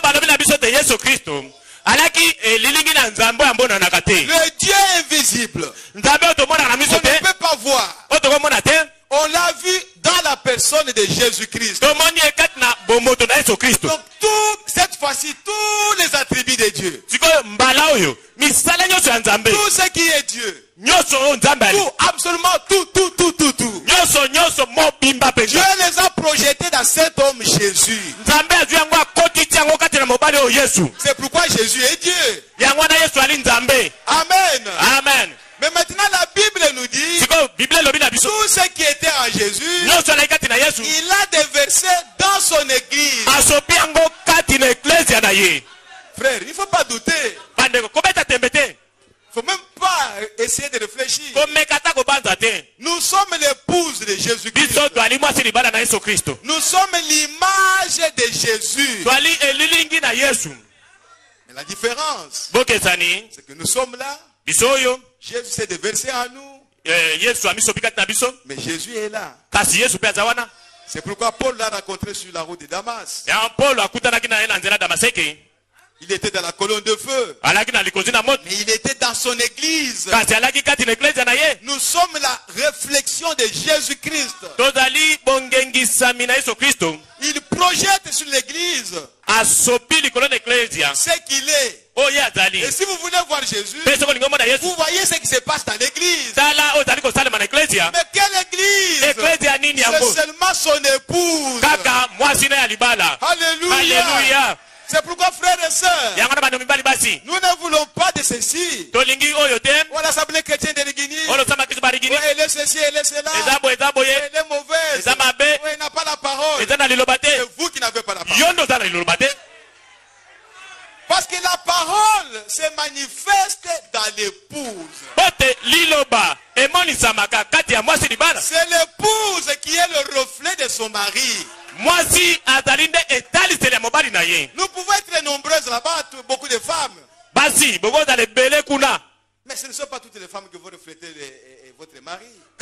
Le Dieu invisible. On ne peut pas voir. On l'a vu dans la personne de Jésus-Christ. Donc, cette fois-ci, tous les attributs de Dieu. Tout ce qui est Dieu. Tout, absolument tout. Dieu les a projetés dans cet homme Jésus. C'est pourquoi Jésus est Dieu. Amen. Amen. Mais maintenant la Bible nous dit tout ce qui était en Jésus, il a déversé dans son église. Frère, il ne faut pas douter. Il ne faut même pas essayer de réfléchir. Nous sommes l'épouse de Jésus-Christ. Nous sommes l'image de Jésus. Mais la différence, c'est que nous sommes là. Jésus s'est déversé en nous. Mais Jésus est là. C'est pourquoi Paul l'a rencontré sur la route de Damas. Il était dans la colonne de feu. Mais il était dans son église. Nous sommes la réflexion de Jésus-Christ. Il projette sur l'église ce qu'il est. Et si vous voulez voir Jésus, vous voyez ce qui se passe dans l'église. Mais quelle église? C'est seulement son épouse. Alléluia. C'est pourquoi, frères et sœurs, nous ne voulons pas de ceci. On l'assemblée chrétienne de l'Église. Elle est ceci, elle est cela. Elle est mauvaise. Elle n'a pas la parole. C'est vous qui n'avez pas la parole. Parce que la parole se manifeste dans l'épouse. C'est l'épouse qui est le reflet de son mari. Nous pouvons être nombreuses là-bas, beaucoup de femmes. Mais ce ne sont pas toutes les femmes qui vont refléter votre mari.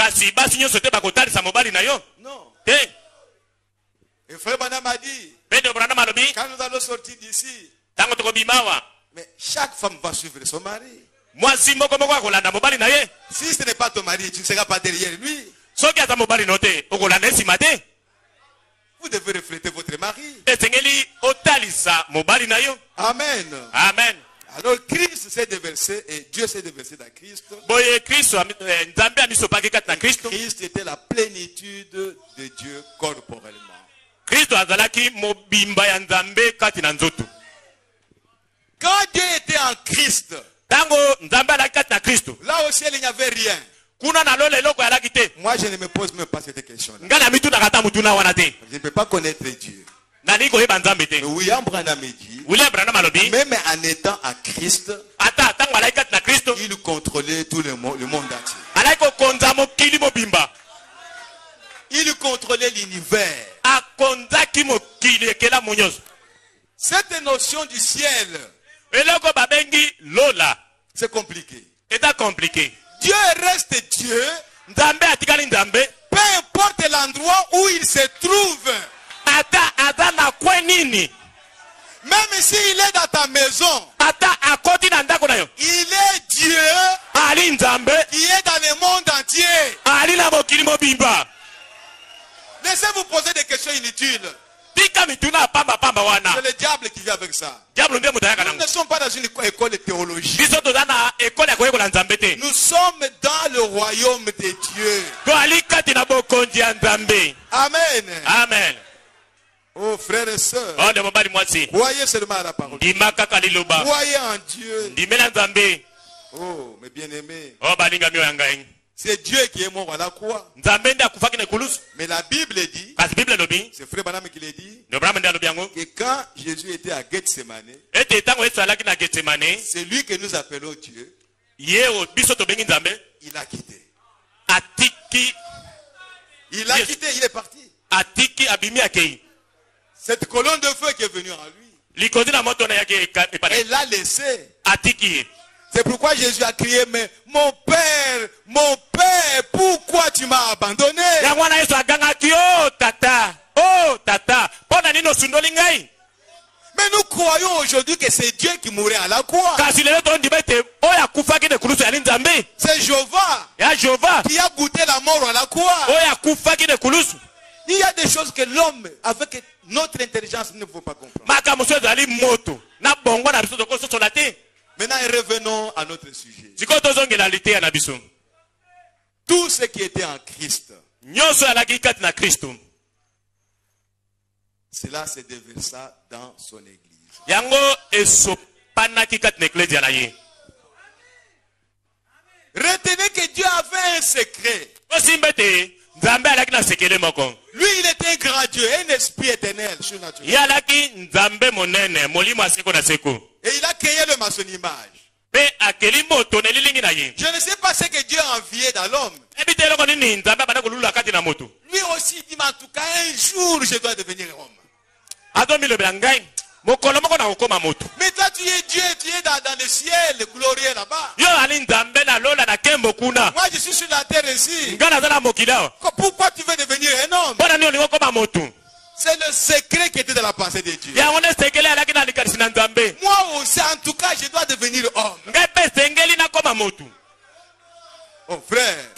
Non. Et frère Branham a dit, quand nous allons sortir d'ici, mais chaque femme va suivre son mari. Si ce n'est pas ton mari, tu ne seras pas derrière lui. Vous devez refléter votre mari. Amen. Amen. Alors Christ s'est déversé et Dieu s'est déversé dans Christ. Christ était la plénitude de Dieu corporellement. Quand Dieu était en Christ, là au ciel il n'y avait rien. Moi je ne me pose même pas cette question-là. Je ne peux pas connaître Dieu. Mais William Branham dit, même en étant à Christ, il contrôlait tout le monde entier. Il contrôlait l'univers. Cette notion du ciel, c'est compliqué. Dieu reste Dieu, peu importe l'endroit où il se trouve. Même s'il est dans ta maison, il est Dieu qui est dans le monde entier. Laissez-vous poser des questions inutiles. C'est le diable qui vient avec ça. Nous ne sommes pas dans une école de théologie. Nous sommes dans le royaume de Dieu. Amen. Amen. Oh frères et sœurs, croyez seulement à la parole. Croyez en Dieu. Oh mes bien-aimés, c'est Dieu qui est mort à la croix. Mais la Bible dit, c'est Frère Branham qui l'a dit, que quand Jésus était à Gethsemane, c'est lui que nous appelons Dieu. Il a quitté. Il a quitté, il est parti. Cette colonne de feu qui est venue en lui, elle l'a laissé. C'est pourquoi Jésus a crié, mais mon Père, pourquoi tu m'as abandonné? Mais nous croyons aujourd'hui que c'est Dieu qui mourrait à la croix. C'est Jéhovah qui a goûté la mort à la croix. Il y a des choses que l'homme, avec notre intelligence, ne peut pas comprendre. Maintenant, revenons à notre sujet. Tout ce qui était en Christ, cela se déversa dans son église. Retenez que Dieu avait un secret. Lui, il était un grand Dieu, un esprit éternel, surnaturel. Et il a créé l'homme à son image. Je ne sais pas ce que Dieu a envié dans l'homme. Lui aussi dit, mais en tout cas, un jour, je dois devenir homme. Mais toi, tu es Dieu, tu es dans le ciel, glorieux là-bas. Moi, je suis sur la terre ici. Pourquoi tu veux devenir un homme? C'est le secret qui était dans la pensée de Dieu. Moi aussi, en tout cas, je dois devenir homme. Oh frère,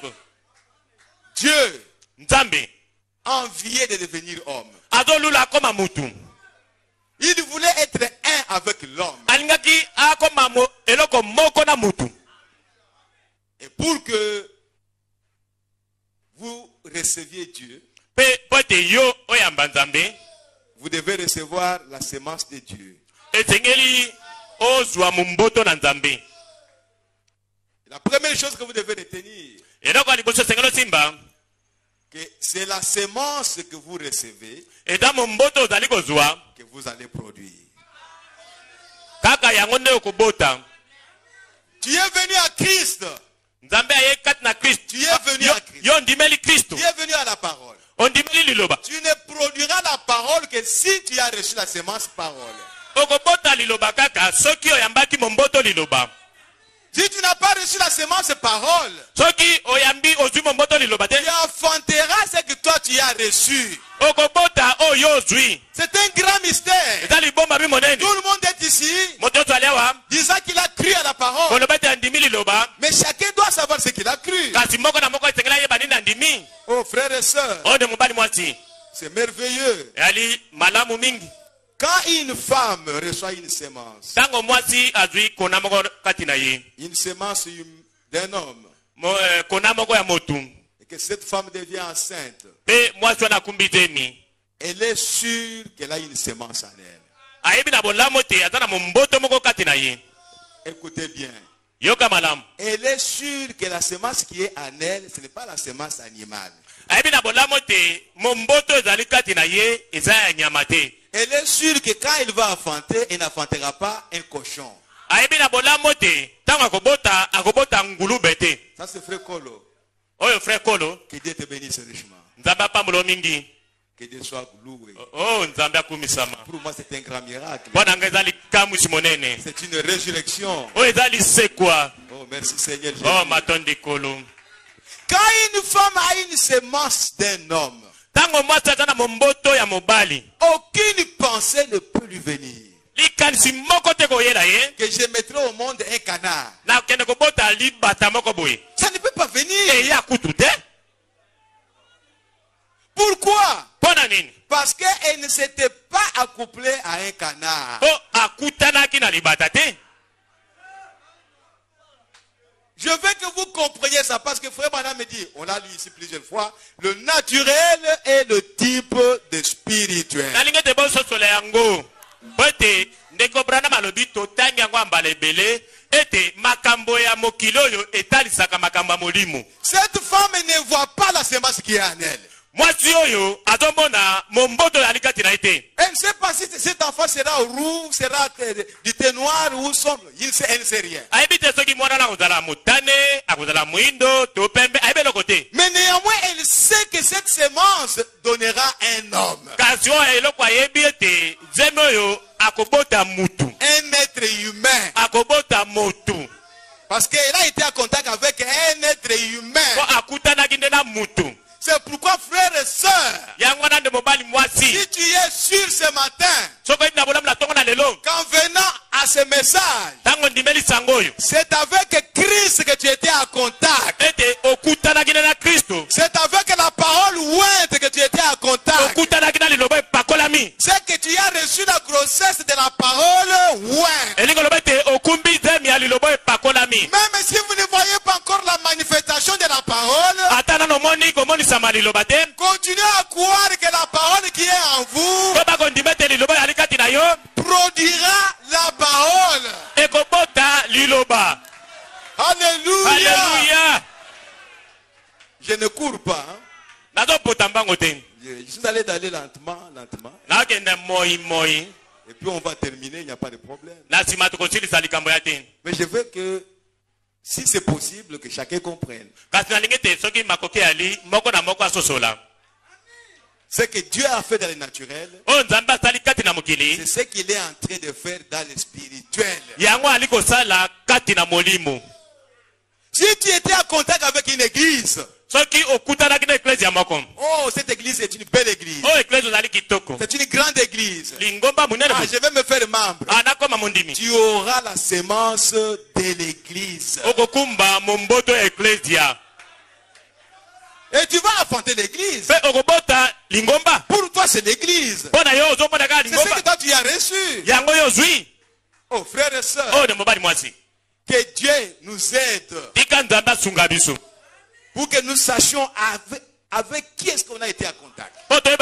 Dieu enviait de devenir homme. Il voulait être un avec l'homme. Et pour que vous receviez Dieu, vous devez recevoir la semence de Dieu. La première chose que vous devez retenir, que c'est la semence que vous recevez que vous allez produire. Tu es venu à Christ. Tu es venu à Christ. Tu es venu à la parole. Tu ne produiras la parole que si tu as reçu la semence parole. Si tu n'as pas reçu la semence parole, tu enfanteras ce que toi tu as reçu. C'est un grand mystère. Tout le monde est ici disant qu'il a cru à la parole. Mais chacun doit savoir ce qu'il a cru. Oh frères et sœurs, c'est merveilleux. Quand une femme reçoit une semence, une semence d'un homme, et que cette femme devient enceinte, elle est sûre qu'elle a une semence en elle. Écoutez bien. Elle est sûre que la semence qui est en elle, ce n'est pas la semence animale. Elle est sûre que quand elle va enfanter, elle n'enfantera pas un cochon. Ça c'est frère Kolo. Que Dieu te bénisse richement. Que Dieu soit loué. Pour moi c'est un grand miracle. C'est une résurrection. Oh merci Seigneur Jésus. Quand une femme a une semence d'un homme, aucune pensée ne peut lui venir que je mettrai au monde un canard. Ça ne peut pas venir. Pourquoi? Parce qu'elle ne s'était pas accouplée à un canard. Je veux que vous compreniez ça parce que frère Madame me dit, on l'a lu ici plusieurs fois, le naturel est le type de spirituel. Cette femme ne voit pas la semence qui est en elle. Elle ne sait pas si cet enfant sera roux, sera du thé noir ou sombre. Elle ne sait rien. Mais néanmoins, elle sait que cette semence donnera un homme. Un être humain. Parce qu'elle a été en contact avec un être humain. C'est pourquoi frères et sœurs, si tu es sûr ce matin, qu'en venant à ce message, c'est avec Christ que tu étais en contact. C'est avec la parole ointe que tu étais en contact. C'est que tu as reçu la grossesse de la parole ointe. Même si vous ne voyez pas encore la manifestation de la parole, continuez à croire que la parole qui est en vous produira la parole. Alléluia. Je ne cours pas. Je suis allé d'aller lentement. Et puis on va terminer, il n'y a pas de problème. Mais je veux que, si c'est possible, que chacun comprenne. Ce que Dieu a fait dans le naturel, c'est ce qu'il est en train de faire dans le spirituel. Si tu étais en contact avec une église, Oh, cette église est une belle église. C'est une grande église. Ah, je vais me faire membre. Tu auras la sémence de l'église. Et tu vas affronter l'église. Pour toi, c'est l'église. C'est ce que toi tu as reçu. Oh, frères et sœurs. Que Dieu nous aide. Pour que nous sachions avec qui est-ce qu'on a été en contact.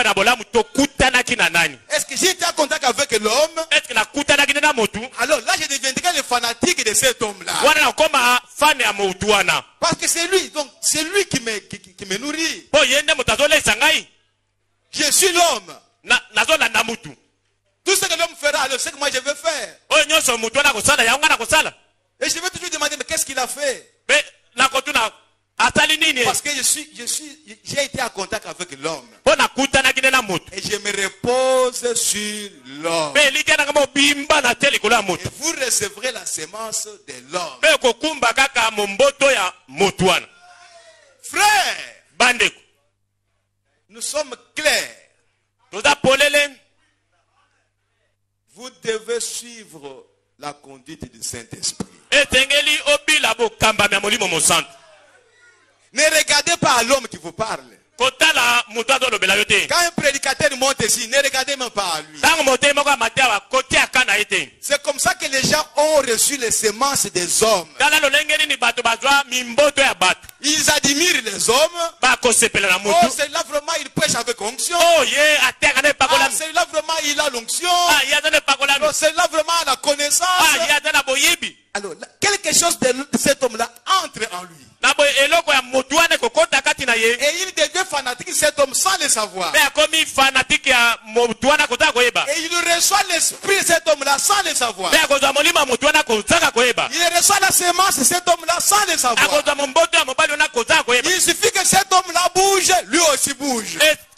Est-ce que j'ai été en contact avec l'homme? Alors là, je deviendrai le fanatique de cet homme-là. Parce que c'est lui, donc c'est lui qui me nourrit. Je suis l'homme. Tout ce que l'homme fera, alors c'est que moi je vais faire. Et je vais toujours demander, mais qu'est-ce qu'il a fait? Parce que j'ai été en contact avec l'homme. Et je me repose sur l'homme. Et vous recevrez la sémence de l'homme. Frère, nous sommes clairs. Vous devez suivre la conduite du Saint-Esprit. Ne regardez pas à l'homme qui vous parle. Quand un prédicateur monte ici, ne regardez même pas à lui. C'est comme ça que les gens ont reçu les semences des hommes. Ils admirent les hommes. Oh, celui-là vraiment il prêche avec onction. Celui-là vraiment il a l'onction. Oh, celui-là vraiment la connaissance. Alors, quelque chose de cet homme-là entre en lui. Et il devient fanatique de cet homme sans le savoir. Et il reçoit l'esprit de cet homme-là sans le savoir. Il reçoit la sémence de cet homme-là sans le savoir. Il suffit que cet homme-là bouge, lui aussi bouge.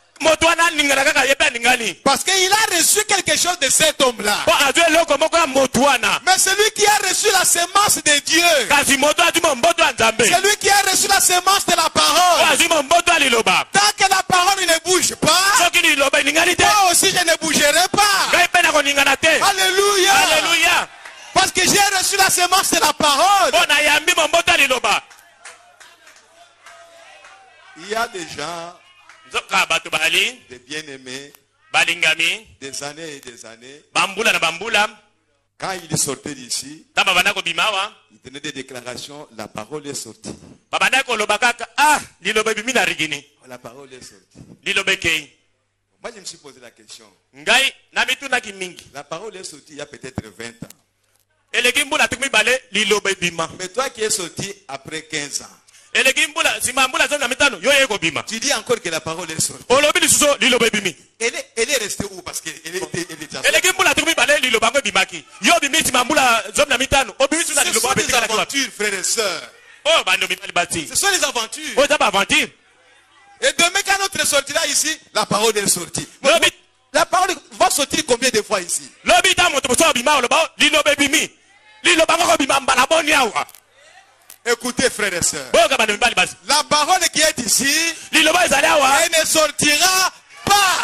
Parce qu'il a reçu quelque chose de cet homme-là. Mais celui qui a reçu la sémence de Dieu, celui qui a reçu la sémence de la parole, tant que la parole ne bouge pas, moi aussi je ne bougerai pas. Alléluia. Alléluia. Parce que j'ai reçu la sémence de la parole. Il y a des gens, des bien-aimés, des années et des années, quand il sortait d'ici, il tenait des déclarations, la parole est sortie. La parole est sortie. Moi je me suis posé la question. La parole est sortie il y a peut-être 20 ans. Mais toi qui es sorti après 15 ans, tu dis encore que la parole est sortie. Elle est restée où? Parce qu'elle était déjà sortie. Ce sont des aventures, frères et sœurs. Ce sont des aventures. Et demain quand notre sortira ici, la parole est sortie. La parole va sortir combien de fois ici? Écoutez, frères et sœurs, la parole qui est ici, elle ne sortira pas.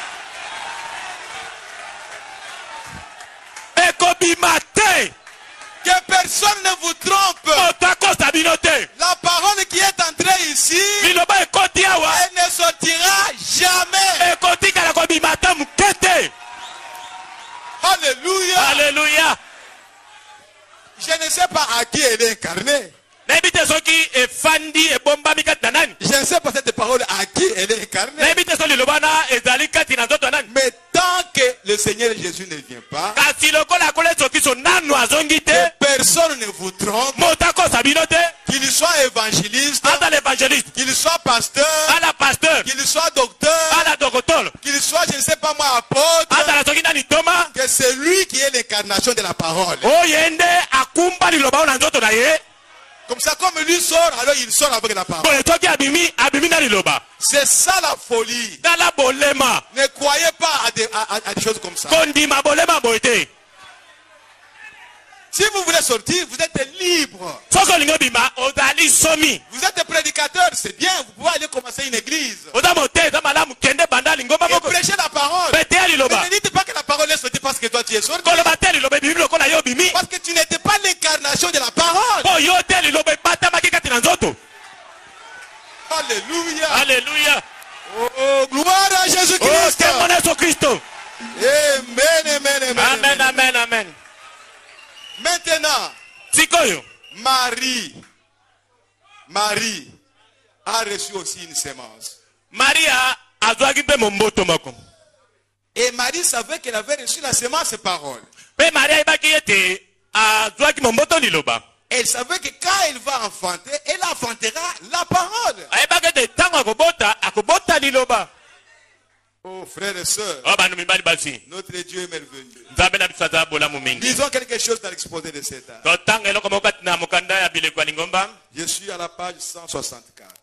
Que personne ne vous trompe. La parole qui est entrée ici, elle ne sortira jamais. Alléluia. Alléluia. Je ne sais pas à qui elle est incarnée. Je ne sais pas cette parole à qui elle est incarnée. Mais tant que le Seigneur Jésus ne vient pas, que personne ne vous trompe, qu'il soit évangéliste, qu'il soit pasteur, qu'il soit docteur, qu'il soit, je ne sais pas moi, apôtre, que c'est lui qui est l'incarnation de la parole. Comme ça, comme lui sort, alors il sort avec la parole. C'est ça la folie. Ne croyez pas à des choses comme ça. Si vous voulez sortir, vous êtes libre. Vous êtes prédicateur, c'est bien. Vous pouvez aller commencer une église. Et prêcher la parole. Mais ne dites pas que la parole est sortie parce que toi tu es sorti. Parce que tu n'étais pas l'incarnation de la parole. Alléluia. Alléluia. Oh, gloire à Jésus-Christ. Amen, amen, amen, amen. Maintenant, Marie a reçu aussi une sémence. Et Marie savait qu'elle avait reçu la sémence parole. Elle savait que quand elle va enfanter, elle enfantera la parole. Oh frères et sœurs, notre Dieu est merveilleux. Disons quelque chose dans l'exposé de cet âge. Je suis à la page 164.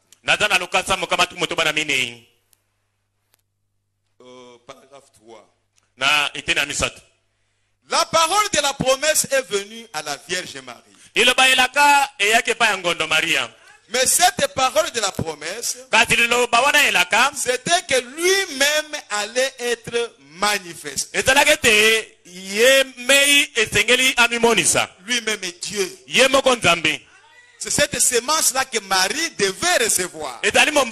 Paragraphe 3. La parole de la promesse est venue à la Vierge Marie. Mais cette parole de la promesse, c'était que lui-même allait être manifesté. Lui-même est Dieu. C'est cette sémence-là que Marie devait recevoir.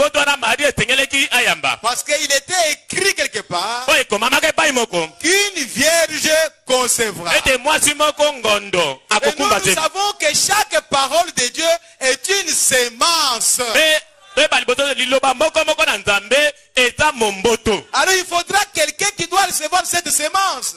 Parce qu'il était écrit quelque part qu'une vierge concevra. Et nous savons que chaque parole de Dieu est une sémence. Alors il faudra quelqu'un qui doit recevoir cette sémence.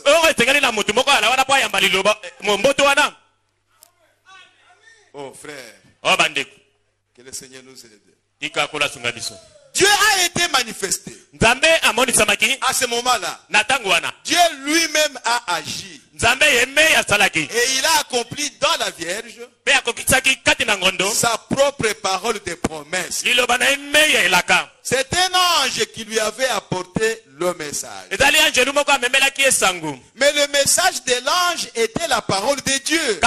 Oh frère, que le Seigneur nous aide. Dieu a été manifesté. À ce moment-là, Dieu lui-même a agi. Et il a accompli dans la Vierge sa propre parole de promesse. C'est un ange qui lui avait apporté le message. Mais le message de l'ange était la parole de Dieu.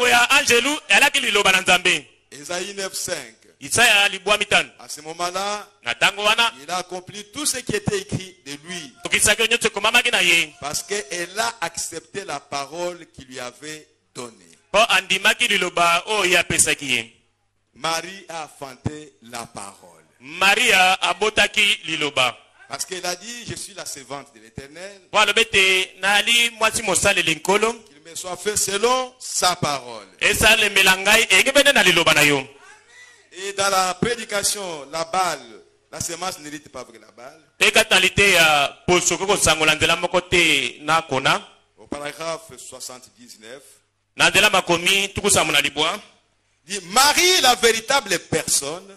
Ésaïe 9:5. À ce moment-là, il a accompli tout ce qui était écrit de lui. Parce qu'elle a accepté la parole qu'il lui avait donnée. Marie a enfanté la parole. Parce qu'elle a dit, je suis la servante de l'Éternel. Qu'il me soit fait selon sa parole. Et dans la prédication, la balle, la sémence n'hérite pas avec la balle. Au paragraphe 79, dit Marie, la véritable personne,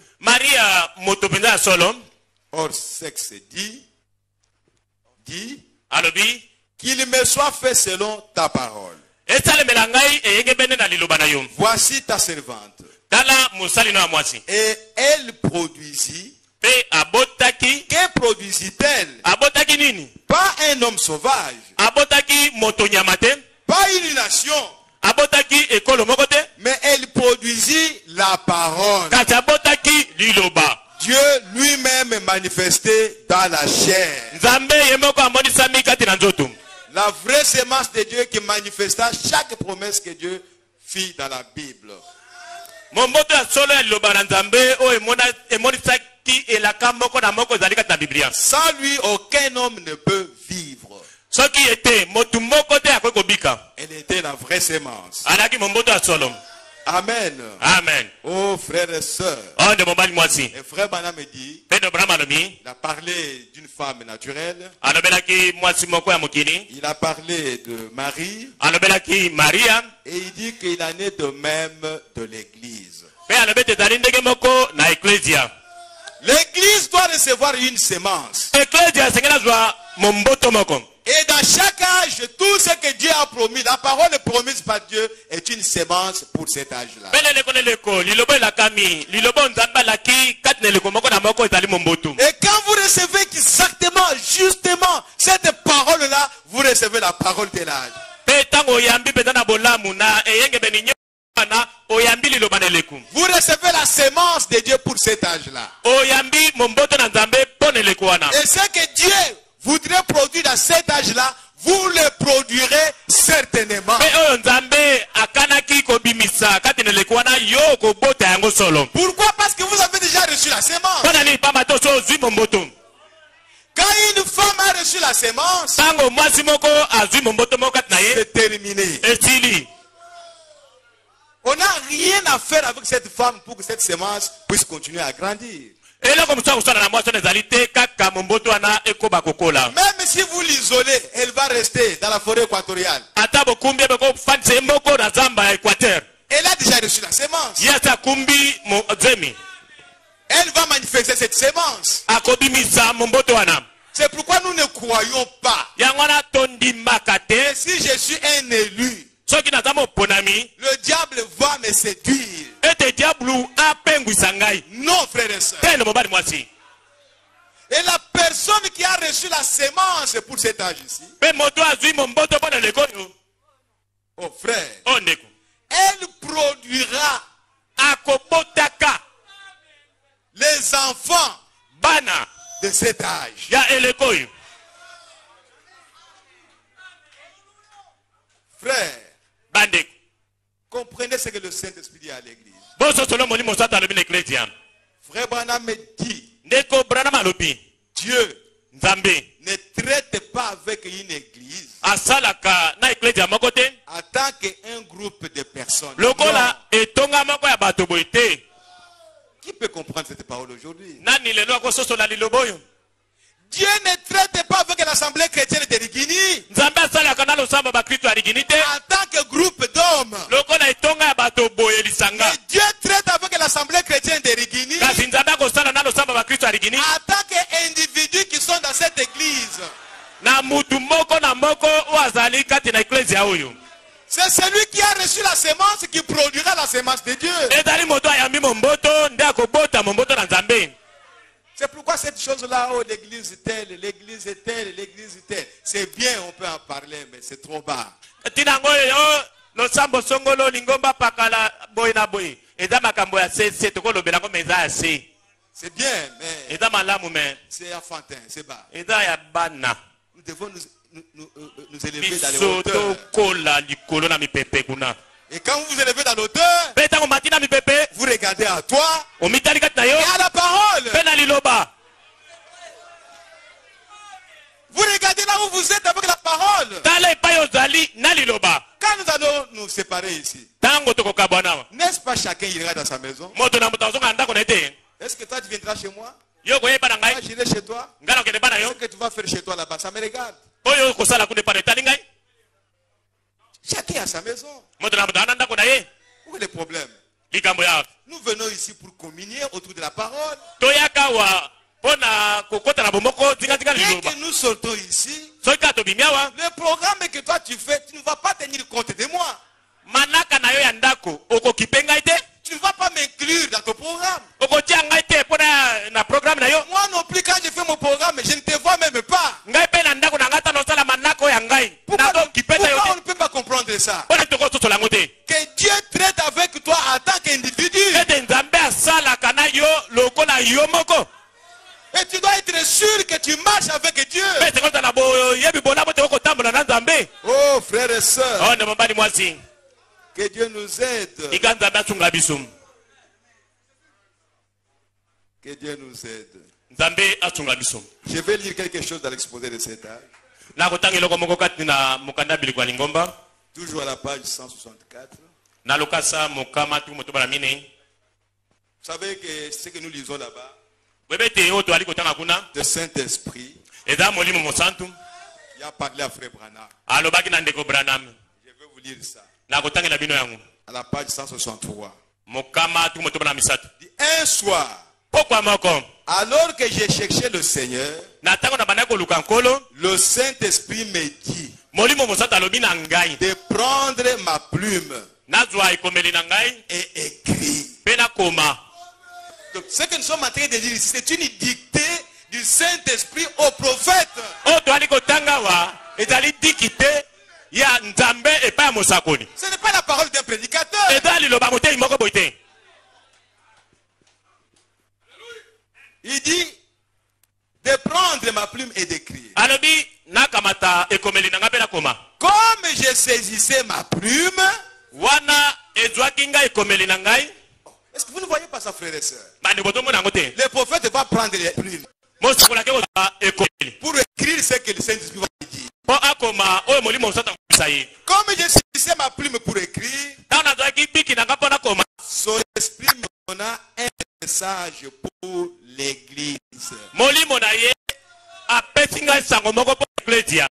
hors sexe, dit qu'il me soit fait selon ta parole. Voici ta servante. Et elle produisit. Que produisit-elle? Pas un homme sauvage. Pas une nation. Mais elle produisit la parole. Dieu lui-même est manifesté dans la chair. La vraie sémence de Dieu qui manifesta chaque promesse que Dieu fit dans la Bible. Sans lui, aucun homme ne peut vivre. Elle était la vraie sémence. Amen. Amen. Oh frères et sœurs. Et frère Bana me dit, il a parlé d'une femme naturelle. Il a parlé de Marie. Et il dit qu'il en est de même de l'église. L'église doit recevoir une sémence. Et dans chaque âge, tout ce que Dieu a promis, la parole promise par Dieu est une sémence pour cet âge-là. Et quand vous recevez exactement, justement, cette parole-là, vous recevez la parole de l'âge. Vous recevez la sémence de Dieu pour cet âge-là. Et ce que Dieu voudrait produire dans cet âge-là, vous le produirez certainement. Pourquoi? Parce que vous avez déjà reçu la sémence. Quand une femme a reçu la sémence, c'est terminé. On n'a rien à faire avec cette femme pour que cette sémence puisse continuer à grandir. Même si vous l'isolez, elle va rester dans la forêt équatoriale. Elle a déjà reçu la sémence. Elle va manifester cette sémence. C'est pourquoi nous ne croyons pas. Et si je suis un élu, le diable va me séduire. Non, frère et soeur. Et la personne qui a reçu la sémence pour cet âge ici, oh frère, elle produira les enfants de cet âge. Frère, comprenez ce que le Saint-Esprit dit à l'église. Frère Branham me dit, Dieu ne traite pas avec une église en tant qu'un groupe de personnes. Qui peut comprendre cette parole aujourd'hui? Dieu ne traite pas avec l'Assemblée chrétienne de Rigini en tant que groupe d'hommes. Mais Dieu traite avec l'Assemblée chrétienne de Rigini en tant qu'individus qui sont dans cette église. C'est celui qui a reçu la sémence qui produira la sémence de Dieu. C'est pourquoi cette chose-là, oh, l'église est telle, l'église est telle, l'église est telle. C'est bien, on peut en parler, mais c'est trop bas. C'est bien, mais c'est enfantin, c'est bas. Nous devons nous élever dans les hauteurs. Et quand vous vous élevez dans l'auteur, vous regardez à toi et à la parole. Vous regardez là où vous êtes avec la parole. Quand nous allons nous séparer ici, n'est-ce pas chacun ira dans sa maison? Est-ce que toi tu viendras chez moi? Moi j'irai chez toi. Ce que tu vas faire chez toi là-bas, ça me regarde. Chacun a sa maison. Où est le problème? Nous venons ici pour communier autour de la parole. Dès que nous sortons ici, le programme que toi tu fais, tu ne vas pas tenir compte de moi. Tu ne vas pas m'inclure dans ton programme. Moi non plus, quand je fais mon programme, je ne te vois même pas. Pourquoi on ne peut pas comprendre ça? Que Dieu traite avec toi en tant qu'individu. Et tu dois être sûr que tu marches avec Dieu. Oh frères et sœurs, que Dieu nous aide. Que Dieu nous aide. Je vais lire quelque chose dans l'exposé de cet âge. Toujours à la page 164. Vous savez que ce que nous lisons là-bas, le Saint-Esprit, il a parlé à Frère Branham. Je vais vous lire ça. À la page 163. Un soir, alors que j'ai cherché le Seigneur, le Saint-Esprit me dit de prendre ma plume et écrire. Donc, ce que nous sommes en train de dire ici, c'est une dictée du Saint-Esprit au prophète. Ce n'est pas la parole d'un prédicateur. Il dit de prendre ma plume et d'écrire. Comme je saisissais ma plume. Est-ce que vous ne voyez pas ça, frères et sœurs? Le prophète va prendre les plumes pour écrire ce que le Saint-Esprit va dire. Comme je saisissais ma plume pour écrire, son esprit me donna un message pour l'église.